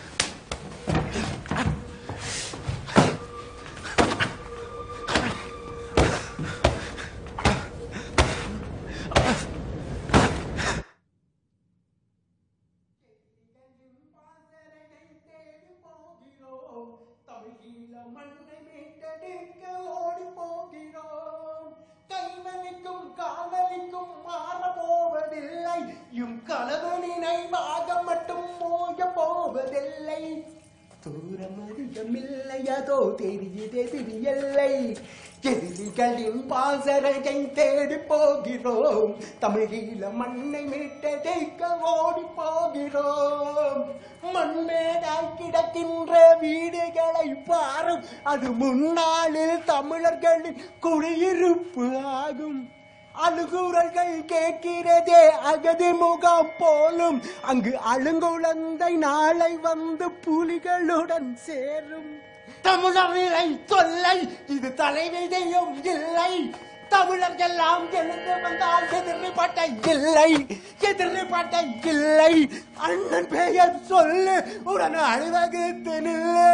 தூரமதிகமில்லையதோ தெரியுதே தெரியலை. எதிரிகளின் பாசறையை தேடி போகிறோம். தமிழீழ மண்ணை மீட்டதைக்க ஓடி போகிறோம். மண்மேடாய் கிடக்கின்ற வீடுகளை பாரும், அது முன்னாளில் தமிழர்களின் குடியிருப்பு ஆகும். அழுகுரல்கள் கேட்கிறதே அகதி முகாம் போலும். அங்கு அழுங்குழந்தை நாளை வந்து புலிகளுடன் சேரும். தமிழர் நிலை தொல்லை, இது தலைவிதையும் இல்லை. தமிழர்கள் எல்லாம் எழுந்து வந்தால் எதிர்ப்பட்டை இல்லை, எதிர்ப்பட்டை இல்லை. அண்ணன் பெயர் சொல்லு, உடனே அணிவகுத்து நில்லு.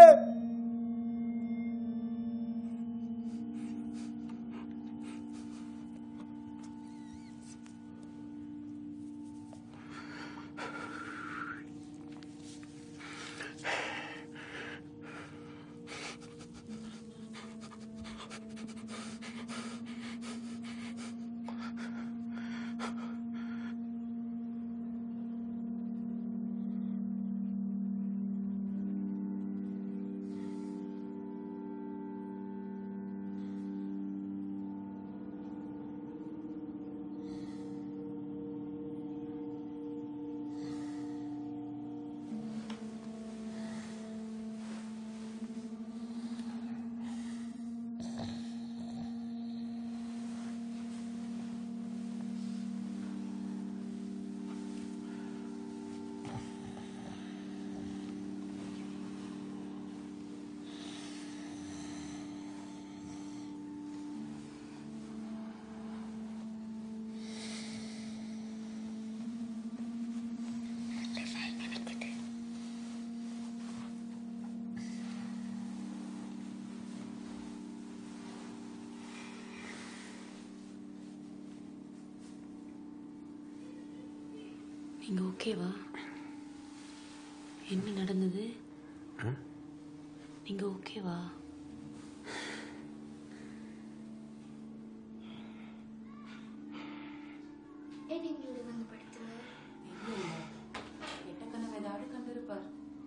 நீங்க ஓகேவா? என்ன நடந்தது? நீங்க ஓகேவா? ஏனிங்களோட வந்து படுத்துங்க. எட்ட கனவு ஏதாவது கண்டிருப்பார்.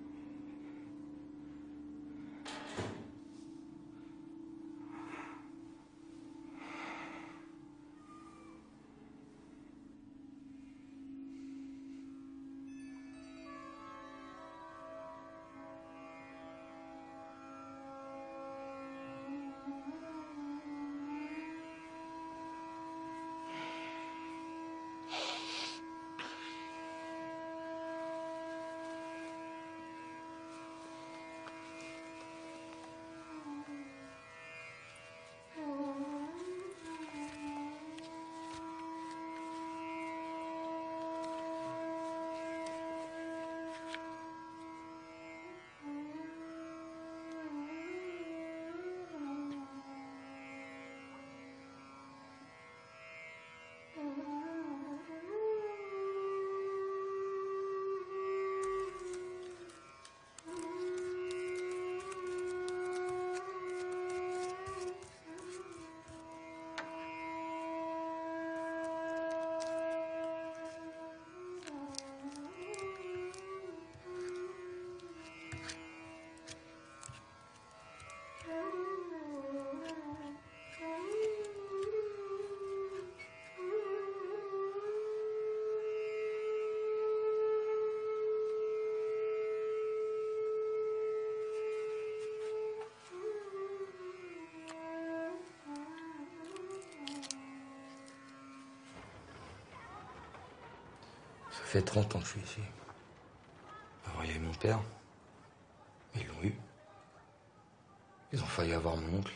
Ça fait trente ans que je suis ici. Alors, il y a eu mon père. Ils l'ont eu. Ils ont failli avoir mon oncle.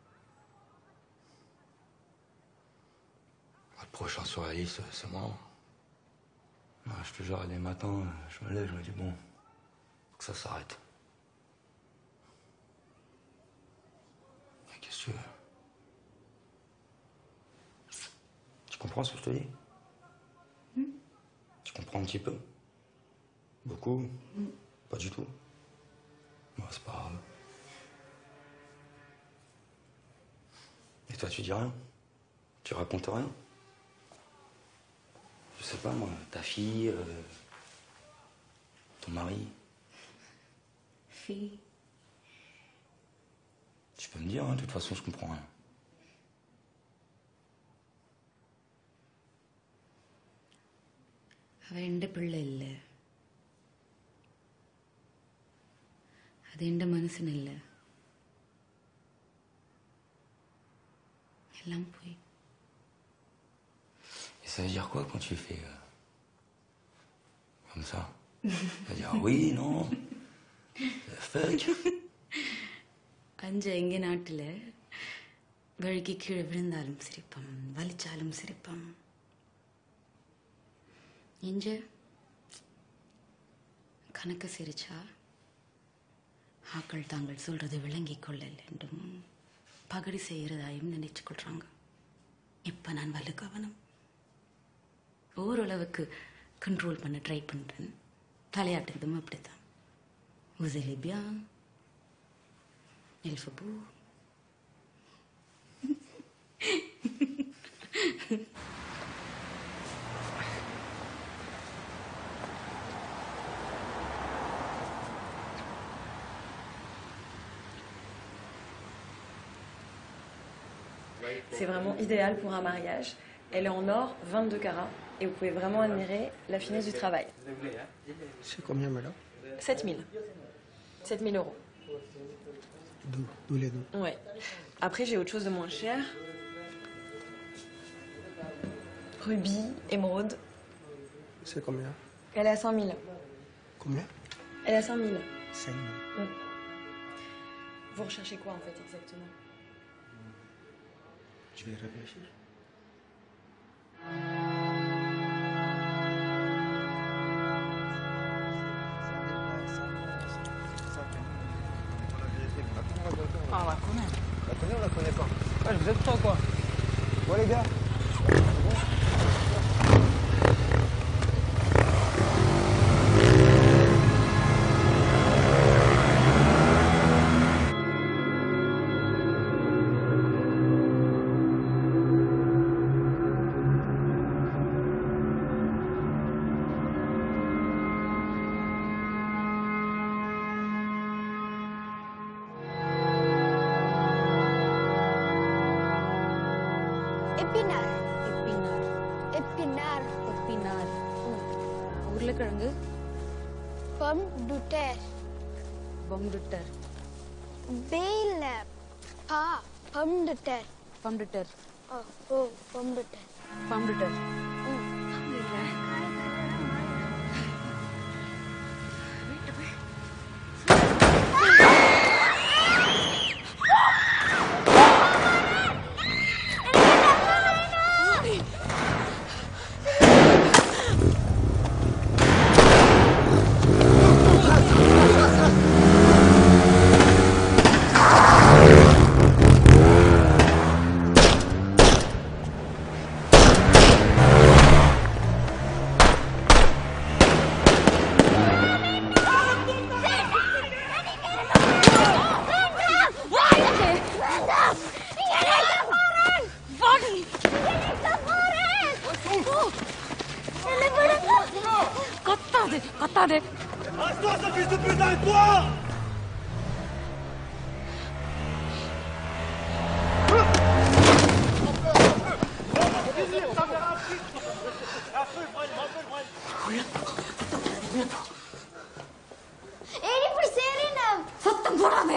Le prochain sur la liste, c'est moi. Non, je te jure, les matins, je me lève, je me dis, bon, faut que ça s'arrête. Mais qu'est-ce que tu veux? Tu comprends ce que je te dis? Tu comprends un petit peu? Beaucoup? Mm. Pas du tout? Bon, c'est pas grave. Et toi, tu dis rien? Tu racontes rien? Je sais pas, moi, ta fille, euh, ton mari. Fille. Tu peux me dire, hein, de toute façon, je comprends rien. அவ எந்த பிள்ளை இல்லை, அது எந்த மனுஷன் இல்லை, எல்லாம் போய் Ça veut dire quoi quand tu fais euh, comme ça? Ça veut dire oui, non? Fuck. அஞ்சு எங்க நாட்டில் வழுக்கி கீழே விழுந்தாலும் சிரிப்பம், வலிச்சாலும் சிரிப்பம். இஞ்ச கணக்கு சிரிச்சா ஆக்கள் தாங்கள் சொல்றது விளங்கிக் கொள்ளல் என்றும் பகடி செய்யறதாயும் நினைச்சு கொள்றாங்க. இப்ப நான் வலு கவனம் ஓரளவுக்கு கண்ட்ரோல் பண்ண ட்ரை பண்றேன். தலையாட்டுறதும் அப்படித்தான். Vous allez bien? Il fait beau. C'est vraiment idéal pour un mariage. Elle est en or, vingt-deux carats, et vous pouvez vraiment admirer la finesse du travail. C'est combien, madame? sept mille. sept mille euros. D'où d'où les deux? Ouais. Après, j'ai autre chose de moins cher. Rubis, émeraude. C'est combien? Elle est à cinq mille. Combien? Elle est à cinq mille. cinq mille. Mm. Vous recherchez quoi, en fait, exactement? Je vais réfléchir. Ah, on la connaît. On la connaît ou on la connaît pas? Ouais, vous êtes prêts ou quoi? Bon, les gars. Epinar. Epinar. Epinar. Epinar. உருளைக்கிழங்கு. Pomme de terre. Pomme de terre. Bale. Pa. Pomme de terre. Pomme de terre. Oh, oh, pomme de terre. Pomme de terre. Attendez, attendez. Reste-toi, ce fils de pute, avec toi! ஏடி இப்படி சேரேனா? சத்தம் போடாதே.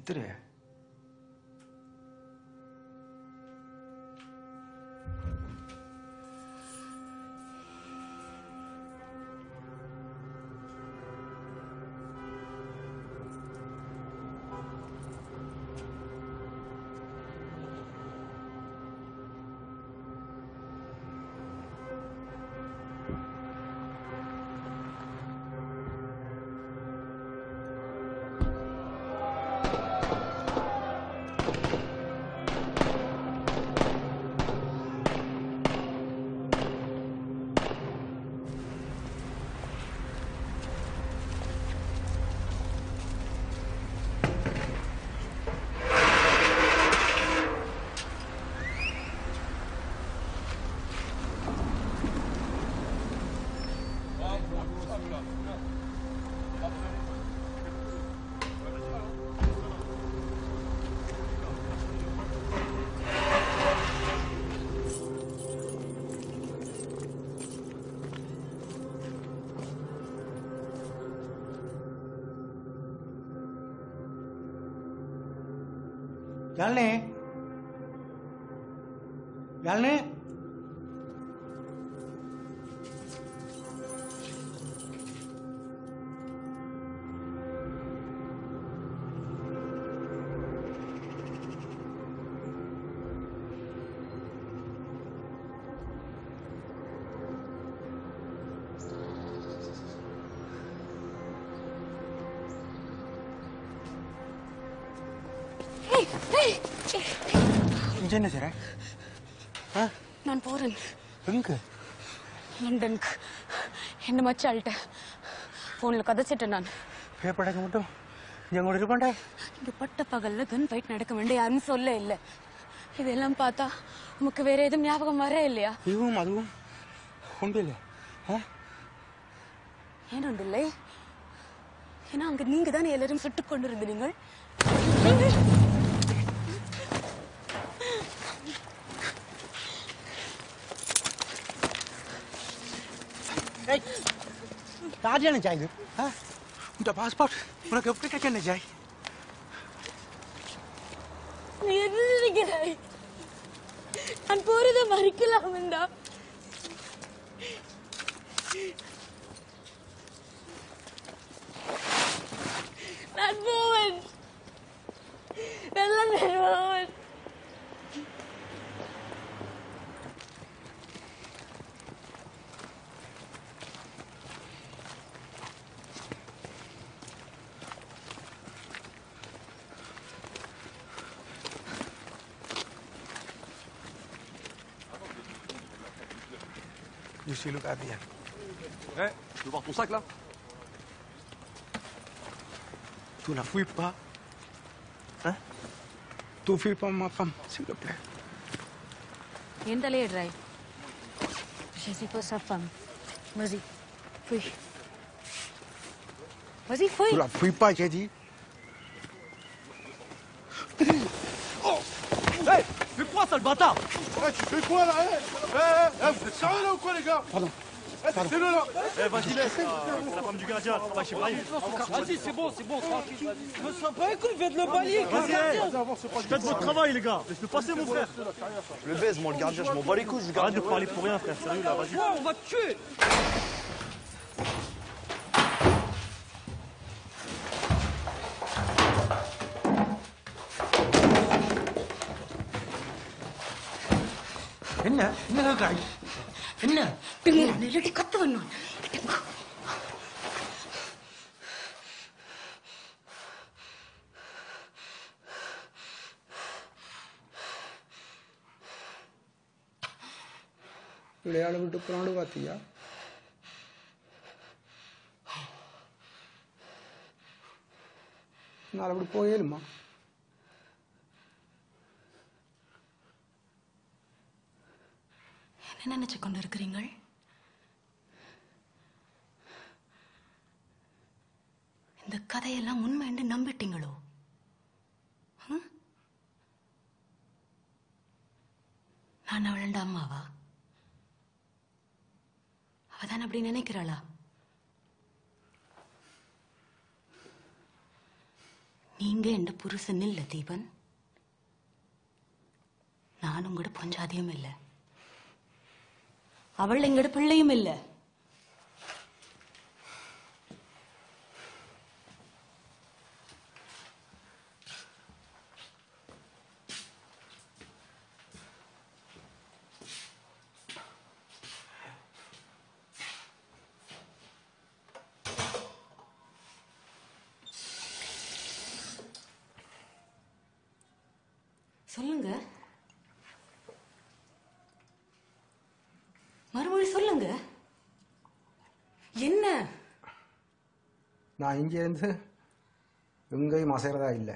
கத்துற Yalini. Yalini. இங்க என்ன செய்ற? நான் போறேன். எங்க? லண்டனுக்கு. என்ன மச்சாள்கிட்ட போன்ல கதைச்சிட்டேன் நான். பேப்படாக்க மட்டும் இங்க கூட இருப்பாண்டே. இங்க பட்ட பகல்ல கன் ஃபைட் நடக்க வேண்டிய யாரும் சொல்ல இல்ல. இதெல்லாம் பார்த்தா உமக்கு வேற எதுவும் ஞாபகம் வரே இல்லையா? இதுவும் அதுவும் ஒன்றும் இல்லை. ஏன் ஒன்று இல்லை? ஏன்னா அங்க நீங்க தானே எல்லாரும் சுட்டுக் கொண்டு இருந்தீங்க. தாஜான ஜாய் உன்ட பாஸ்போர்ட் உனக்கு எப்படி கிடைக்கணும் ஜாய்? நீ என்ன நினைக்கிறாய்? நான் போறதை மறிக்கலாம்டா. நான் போவேன். நல்ல போவேன். You see, look at the end. Hey, tu veux voir ton sac là? Tu la fouilles pas. Hein? Tu fouilles pas ma femme, s'il te plaît. ஏன் தலையிடுறாய்? Je suis pas sa femme. Vas-y, fouille. Vas-y, fouille. Tu la fouilles pas, j'ai dit. Oh! Hey, fais quoi, sale bâtard? Hey, tu fais quoi là? Hey, hey, hey, vous êtes sérieux là ou quoi, les gars? Pardon. C'est le là. Eh, vas-y, laisse. C'est la femme du gardien. On va chez Brian. Vas-y, c'est bon, c'est bon, tranquille. Je me sens pas écoute, viens de le balayer. Vas-y, faites votre travail, les gars. Laisse-le passer, mon frère. Je le baise, moi, le gardien, je m'en bats les couilles. Arrête de parler pour rien, frère. Sérieux là, vas-y. On va te tuer. என்ன என்ன காய் என்ன நெல்லடி கத்து வந்தான். இளையாள விட்டு போனாலும் பாத்தியா? நாளை அப்படி போயேலுமா? என்ன நினைச்சு கொண்டு இருக்கிறீங்கள்? இந்த கதையெல்லாம் உண்மை என்று நம்பிட்டீங்களோ? நான் அவளண்ட அம்மாவா? அவதான் அப்படி நினைக்கிறாளா? நீங்க எந்த புருஷன் இல்ல தீபன். நானும் கூட பொஞ்சாதியும் இல்ல. அவள் எங்கட பிள்ளையும் இல்ல. சொல்லுங்க, மறுமொழி சொல்லுங்க. என்ன? நான் இங்கே இருந்து எங்கேயும் அசைறதா இல்லை.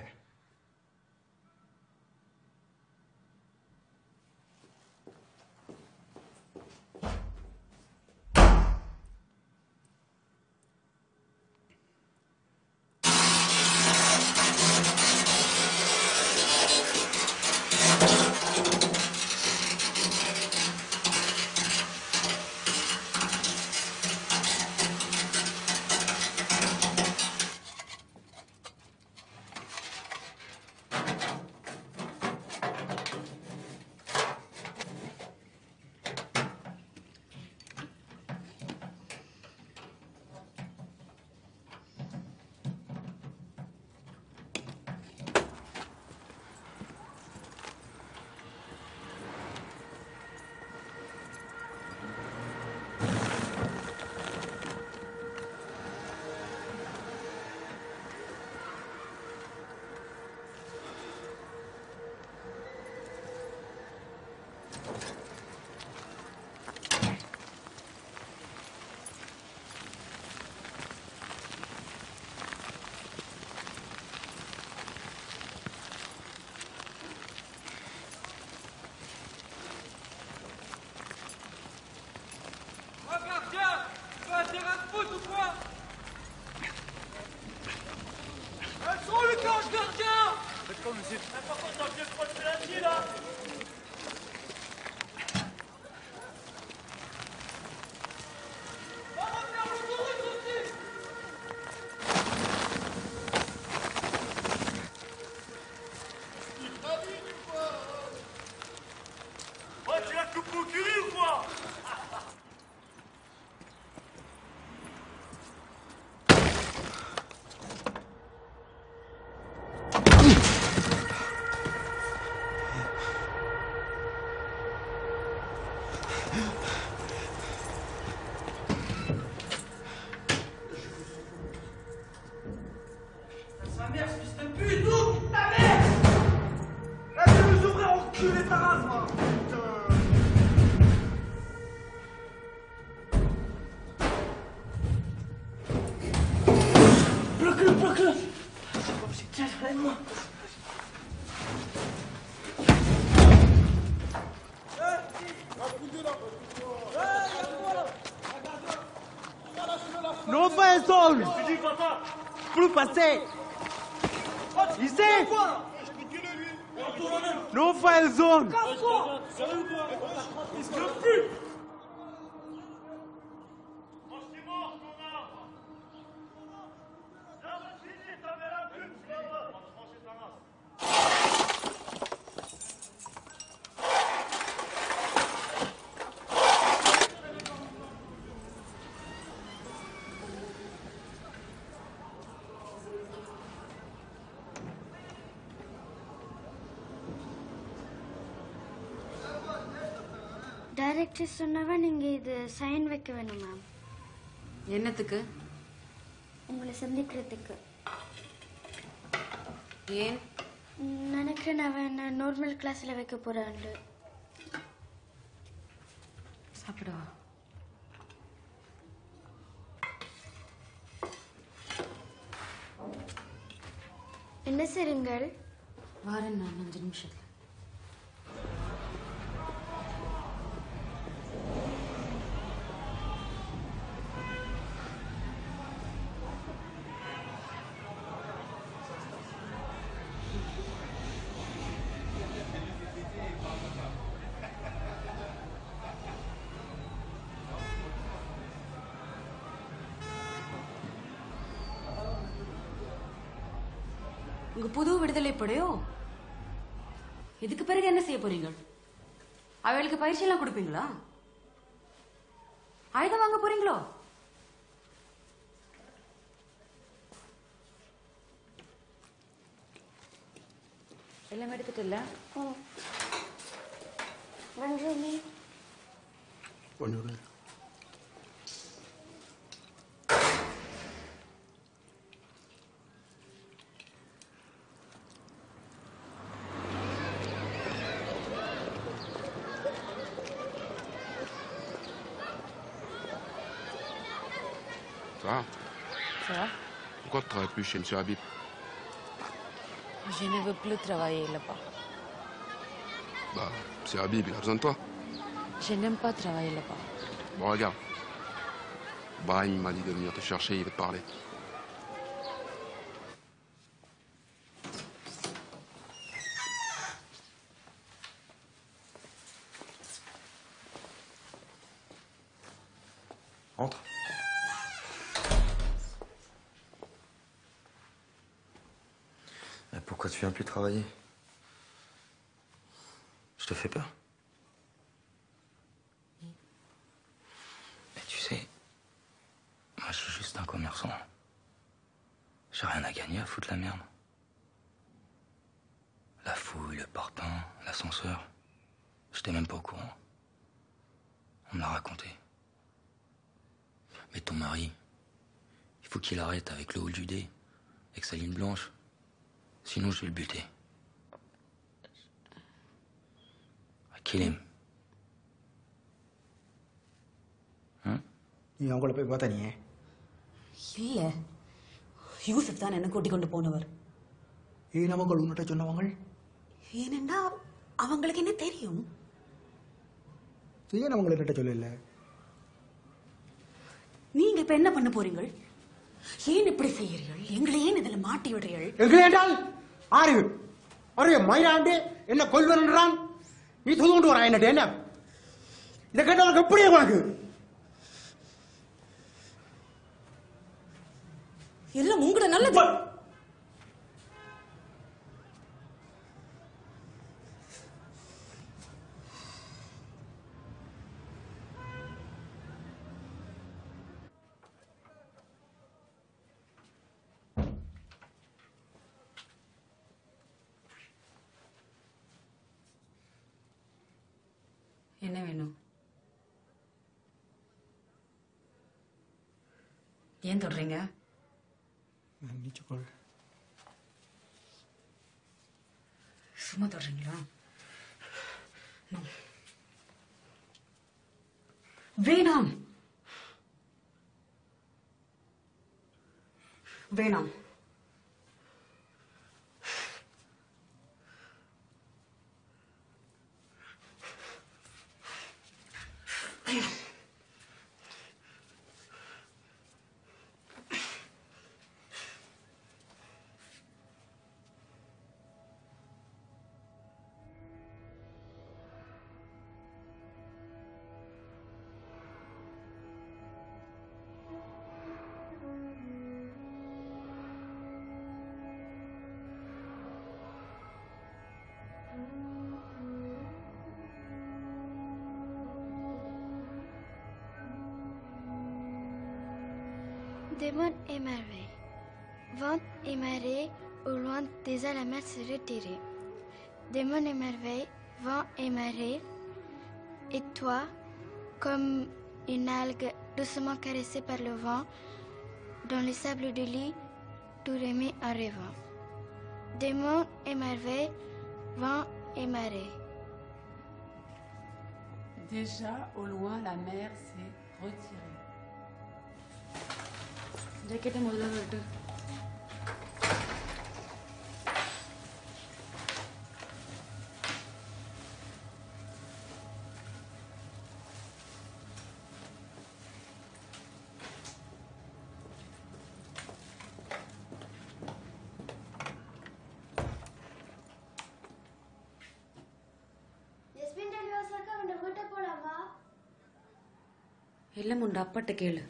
Non pas un sol. Plus passer. Ici. Non pas une zone. Director சொன்னவ நீங்க இது சைன் வைக்க வேணும் மேம். என்னத்துக்கு? உங்களை சந்திக்கிறதுக்கு. ஏன்? நினைக்கிறேன் அவன் என்ன நார்மல் கிளாஸ்ல வைக்க போறான்னு. சாப்பிடவா? என்ன செய்றீங்கள்? வாரேன் நான் அஞ்சு நிமிஷத்துல. உங்க புது விடுதலை படையோ? இதுக்கு பிறகு என்ன செய்ய போறீங்க? அவளுக்கு பயிற்சி எல்லாம் கொடுப்பீங்களா? ஆயுதம் வாங்க போறீங்களோ? எல்லாம் எடுத்துட்டு இல்ல? ஒன்று Ça va? Ça va? Pourquoi tu travailles plus chez M. Habib? Je ne veux plus travailler là-bas. Bah, M. Habib, il a besoin de toi. Je n'aime pas travailler là-bas. Bon, regarde. Brahim m'a dit de venir te chercher, il veut te parler. Entre. Mais pourquoi tu viens plus travailler? Je te fais peur? Mais tu sais, moi je suis juste un commerçant. J'ai rien à gagner à foutre la merde. La fouille, le parpaing, l'ascenseur, j'étais même pas au courant. On me l'a raconté. Mais ton mari, il faut qu'il arrête avec le haut du dé, avec sa ligne blanche. Sinon, je vais le buter. I kill him. நீ அவங்கள போய் பார்த்தா நீ இல்ல, யூசுப் தான் என்ன கூட்டி கொண்டு போனவர். ஏன் அவங்க உன்னிட்ட சொன்னவங்க? ஏனென்றா அவங்களுக்கு என்ன தெரியும்? ஏன் அவங்கள கிட்ட சொல்லல? நீங்க இப்ப என்ன பண்ண போறீங்க? ஏன் இப்படி செய்யறீர்கள்? எங்களை ஏன் இதுல மாட்டி விடுறீர்கள்? எங்களை என்றால் ஆறு அரே மயிராண்டு என்ன கொல்வன்றான். நீ தூது கொண்டு வரா என்னட்டு என்ன? இதை கேட்டவனுக்கு எப்படி உனக்கு? எல்லாம் உங்களோட நல்லது. என்ன வேணும்? ஏன் தொடறீங்க? நீச்சல் சும்மா தொடறீங்களா? வேணாம் வேணாம். Des monts et merveilles. Vent et marée, au loin déjà la mer se retirait. Des monts et merveilles, vent et marée, et toi, comme une algue doucement caressée par le vent, dans les sables du lit, tout remis en rêvant. Des monts et merveilles, vent et marée. Déjà, au loin, la mer s'est retirée. ஜாக்கெட்டை முதல்ல விட்டு. எல்லாம் உண்டு அப்பாட்ட கேளு.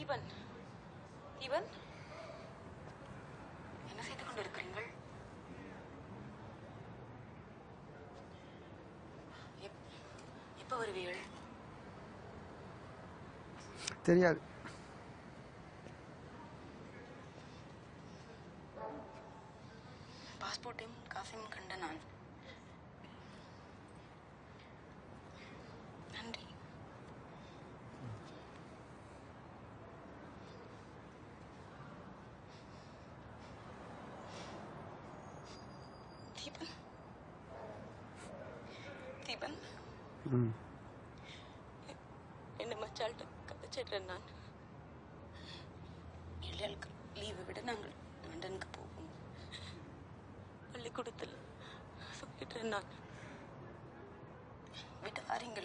தீபன் தீபன் என்ன செய்து கொண்டு இருக்கிறீர்கள்? எப்ப வருவீர்கள்? தெரியாது. பாஸ்போர்ட்டையும் காசையும் கண்ட நான். நன்றி. தீபன் தீபன் என்ன மச்சால்கிட்ட கதைச்சிடுறேன் நான். இளையாளுக்கு லீவை விட நாங்கள் லண்டனுக்கு போவோம். பள்ளிக்கூடத்தில் சொல்லிடுறேன் நான். விட்டு வாருங்கள்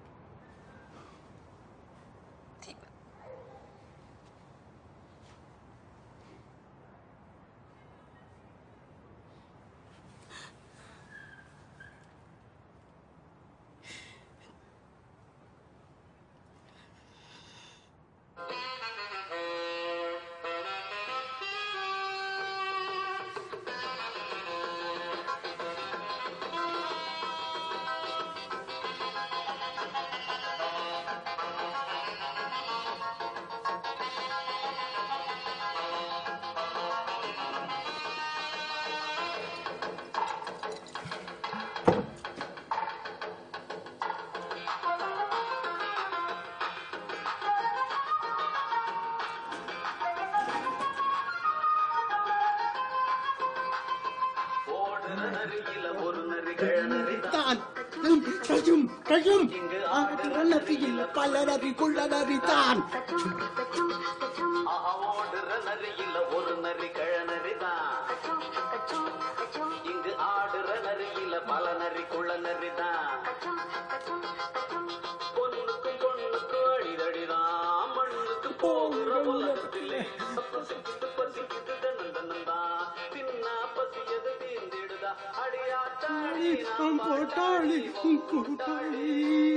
தீபன். கஜும் கஜும் ஆனத்தில் பலரறி குள்ளறித்தான். ஓடுற நரியில ஒரு நரி கழநரிதான். இங்கு ஆடுற நரியில பல நரி குள்ள நரிதான். பொண்ணுக்கு பொண்ணுக்கு அடிதடிதான். மண்ணுக்கு போகிற உலகத்திலே பசிக்குது பசிக்குது தன்னந்தனந்தான். தின்னா பசியது தீர்ந்திடுதா. அடியாத்தாடி நாம் போட்டாளி போட்டாளி.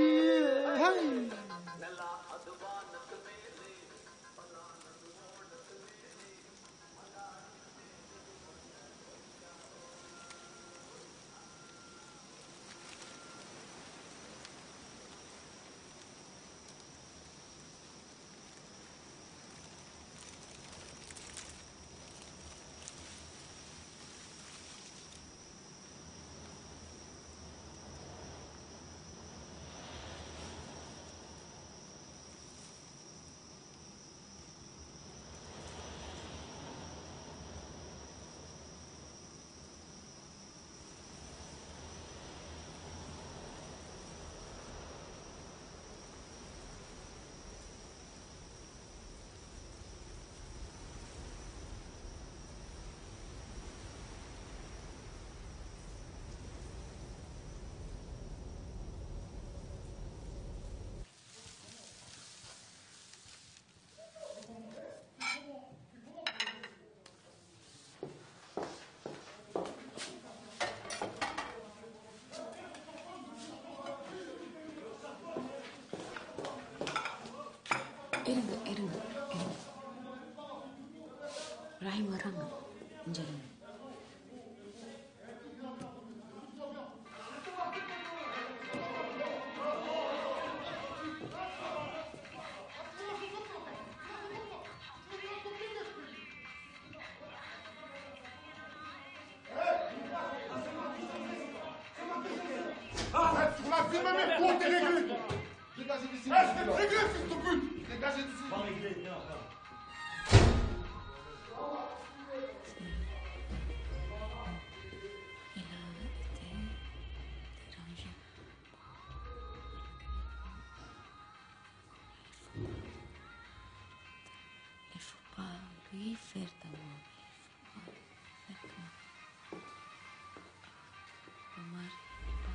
இருங்க இருங்க இருங்க. ராயம் வர்றாங்க. கொஞ்சம் இருங்க. Lui faire de moi. Le mari pas.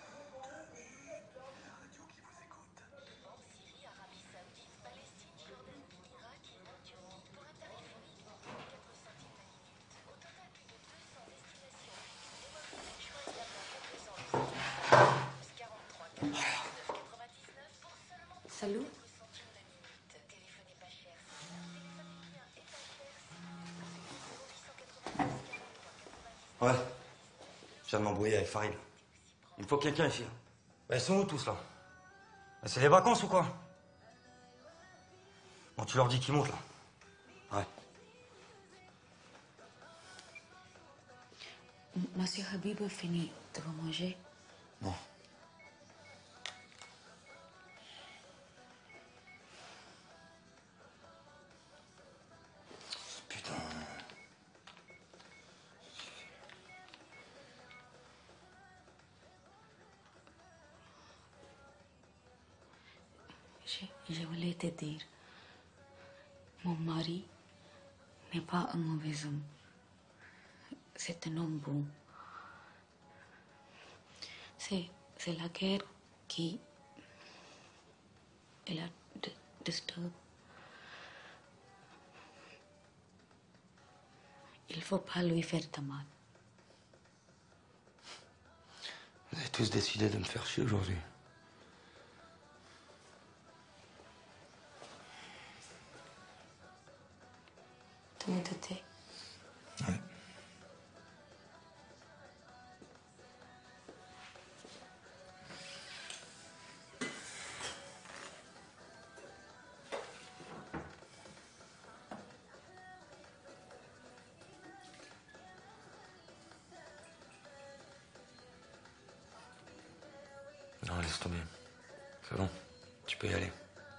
Syrie, Arabie Saoudite, Palestine, Jordanie. Je viens de m'embrouiller avec Farid. Il me faut quelqu'un ici. Bah, ils sont où tous là? Bah, c'est les vacances ou quoi? Bon, tu leur dis qu'ils montent là. Ouais. Monsieur Habib a fini de manger? Non. Putain. Je, je voulais te dire, mon mari n'est pas un mauvais homme. C'est un homme bon. C'est, c'est la guerre qui elle a d- disturbé. Il ne faut pas lui faire de mal. Vous avez tous décidé de me faire chier aujourd'hui. Tu me doutais? Ouais. Non, laisse tomber. C'est bon. Tu peux y aller.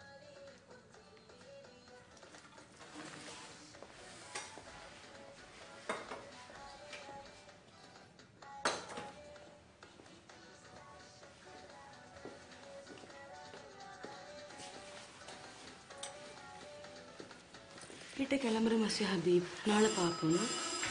வீட்டுக்கு கிளம்புற மசி ஹபீப் நாளை பார்ப்போம்.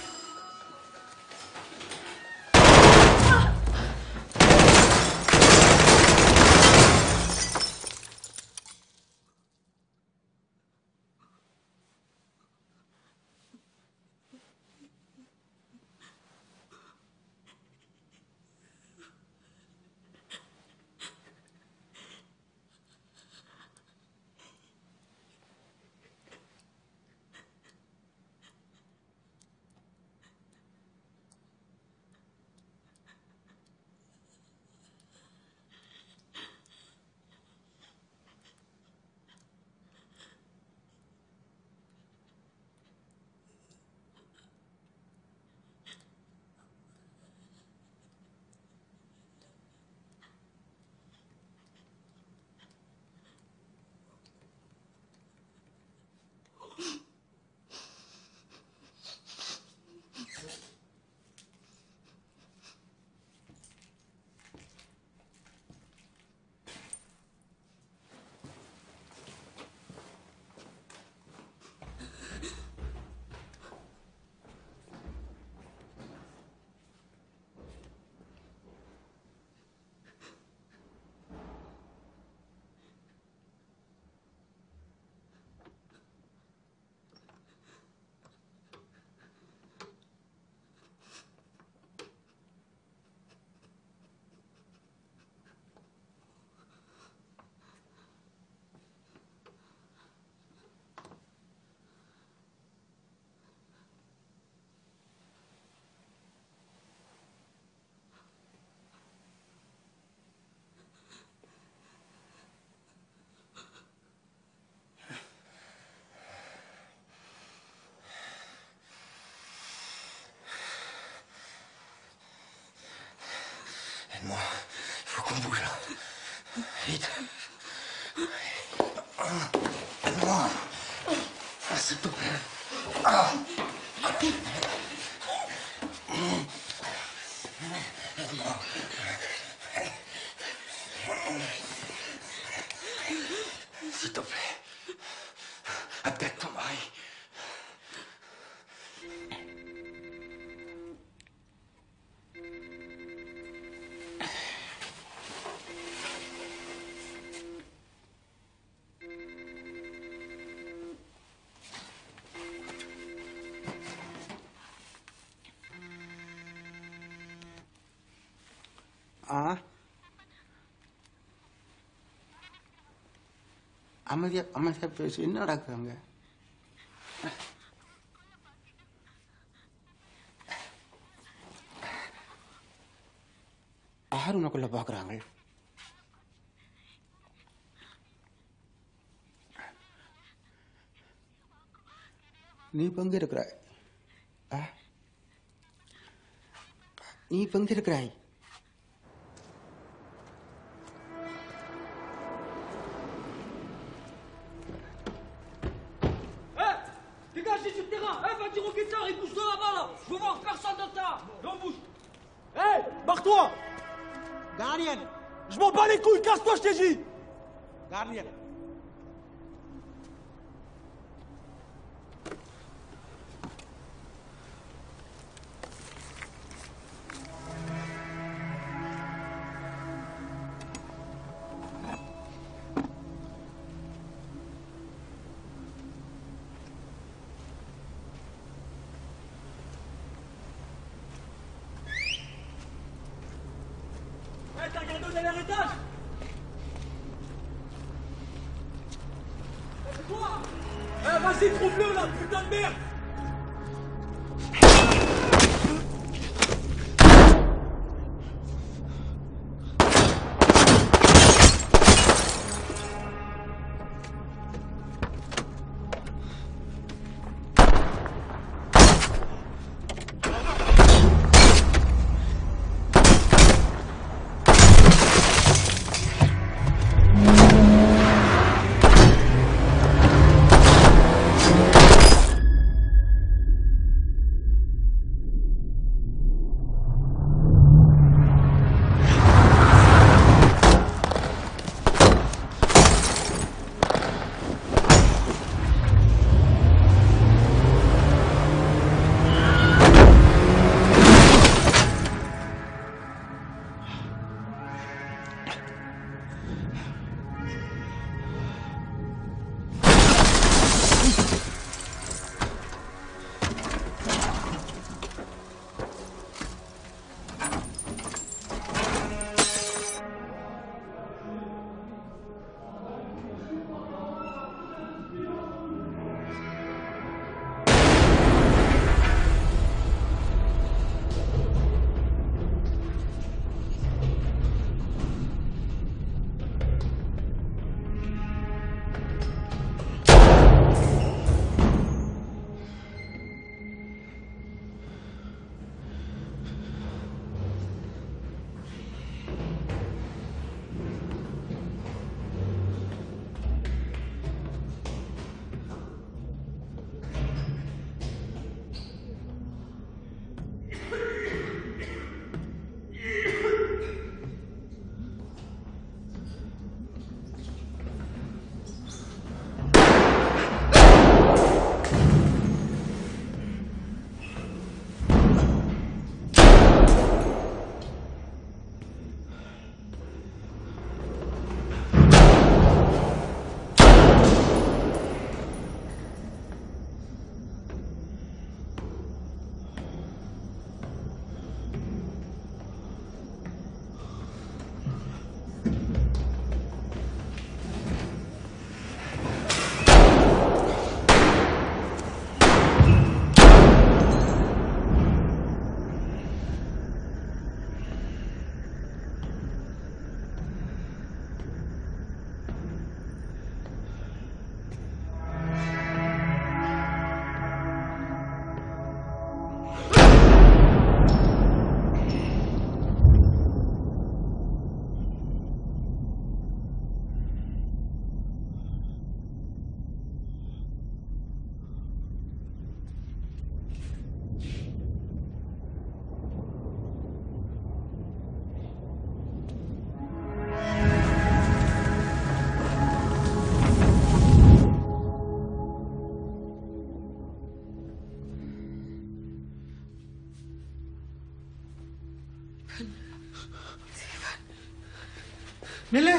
Aide-moi. Il faut qu'on bouge là. Vite. Aide-moi. Ah, s'il te plaît. Ah. Aide-moi. S'il te plaît. Appelle ton mari. ஆ அமைதியா அமைதியா பேசு. என்ன நடக்குறாங்க? கொள்ள பார்க்குறாங்க. நீ இப்போ எங்கே இருக்கிறாய்? நீ இப்போ எங்கே இருக்கிறாய்? Dégagez sur le terrain. Eh, va dire au guetteur, il bouge de là-bas, là. Je veux voir personne dans le terrain. Et on bouge. Hé, barre-toi. Gardien. Je m'en bats les couilles, casse-toi, je t'ai dit. Gardien. T'as regardé au dernier étage? C'est quoi? Eh, vas-y, trouve-le là, putain de merde! நில்லு.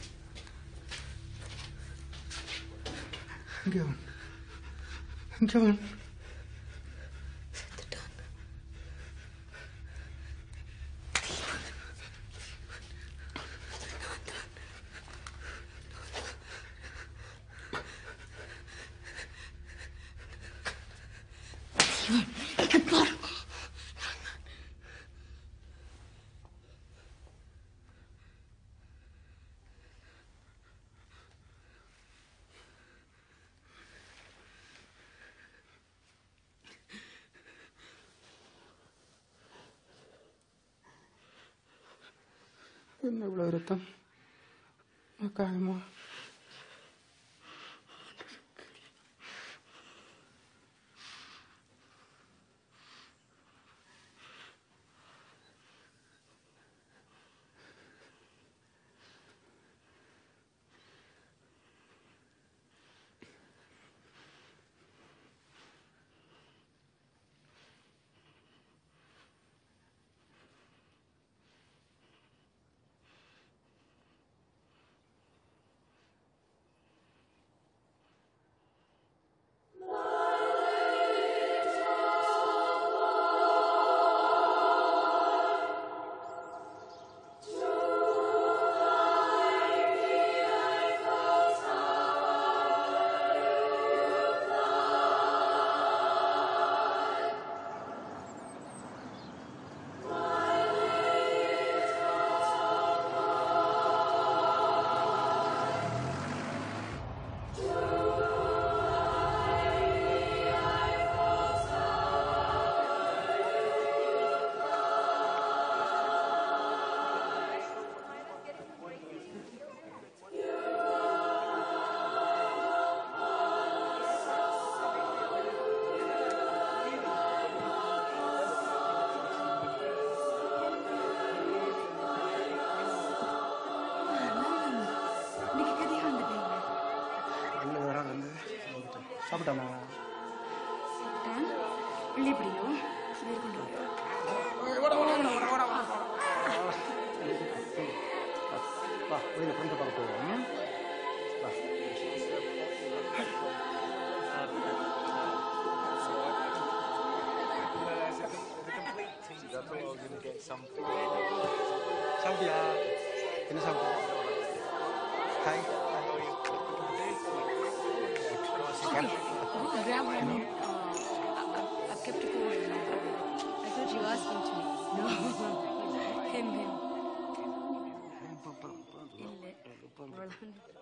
இங்க வா. இங்க வா. என்ன இவ்வளோ ரத்தம் காயமா சாப்பிட்டாமா உள்ளே பிடிக்கும் மேற்கொண்டு வா வெளியில் ஃப்ரெண்டை பார்க்க போவோம் வா சாப்பிட்டியா என்ன சாப்பிட்டா hi Go grab him. Uh, I've kept a cold. I thought you asked him to me. No. him, him.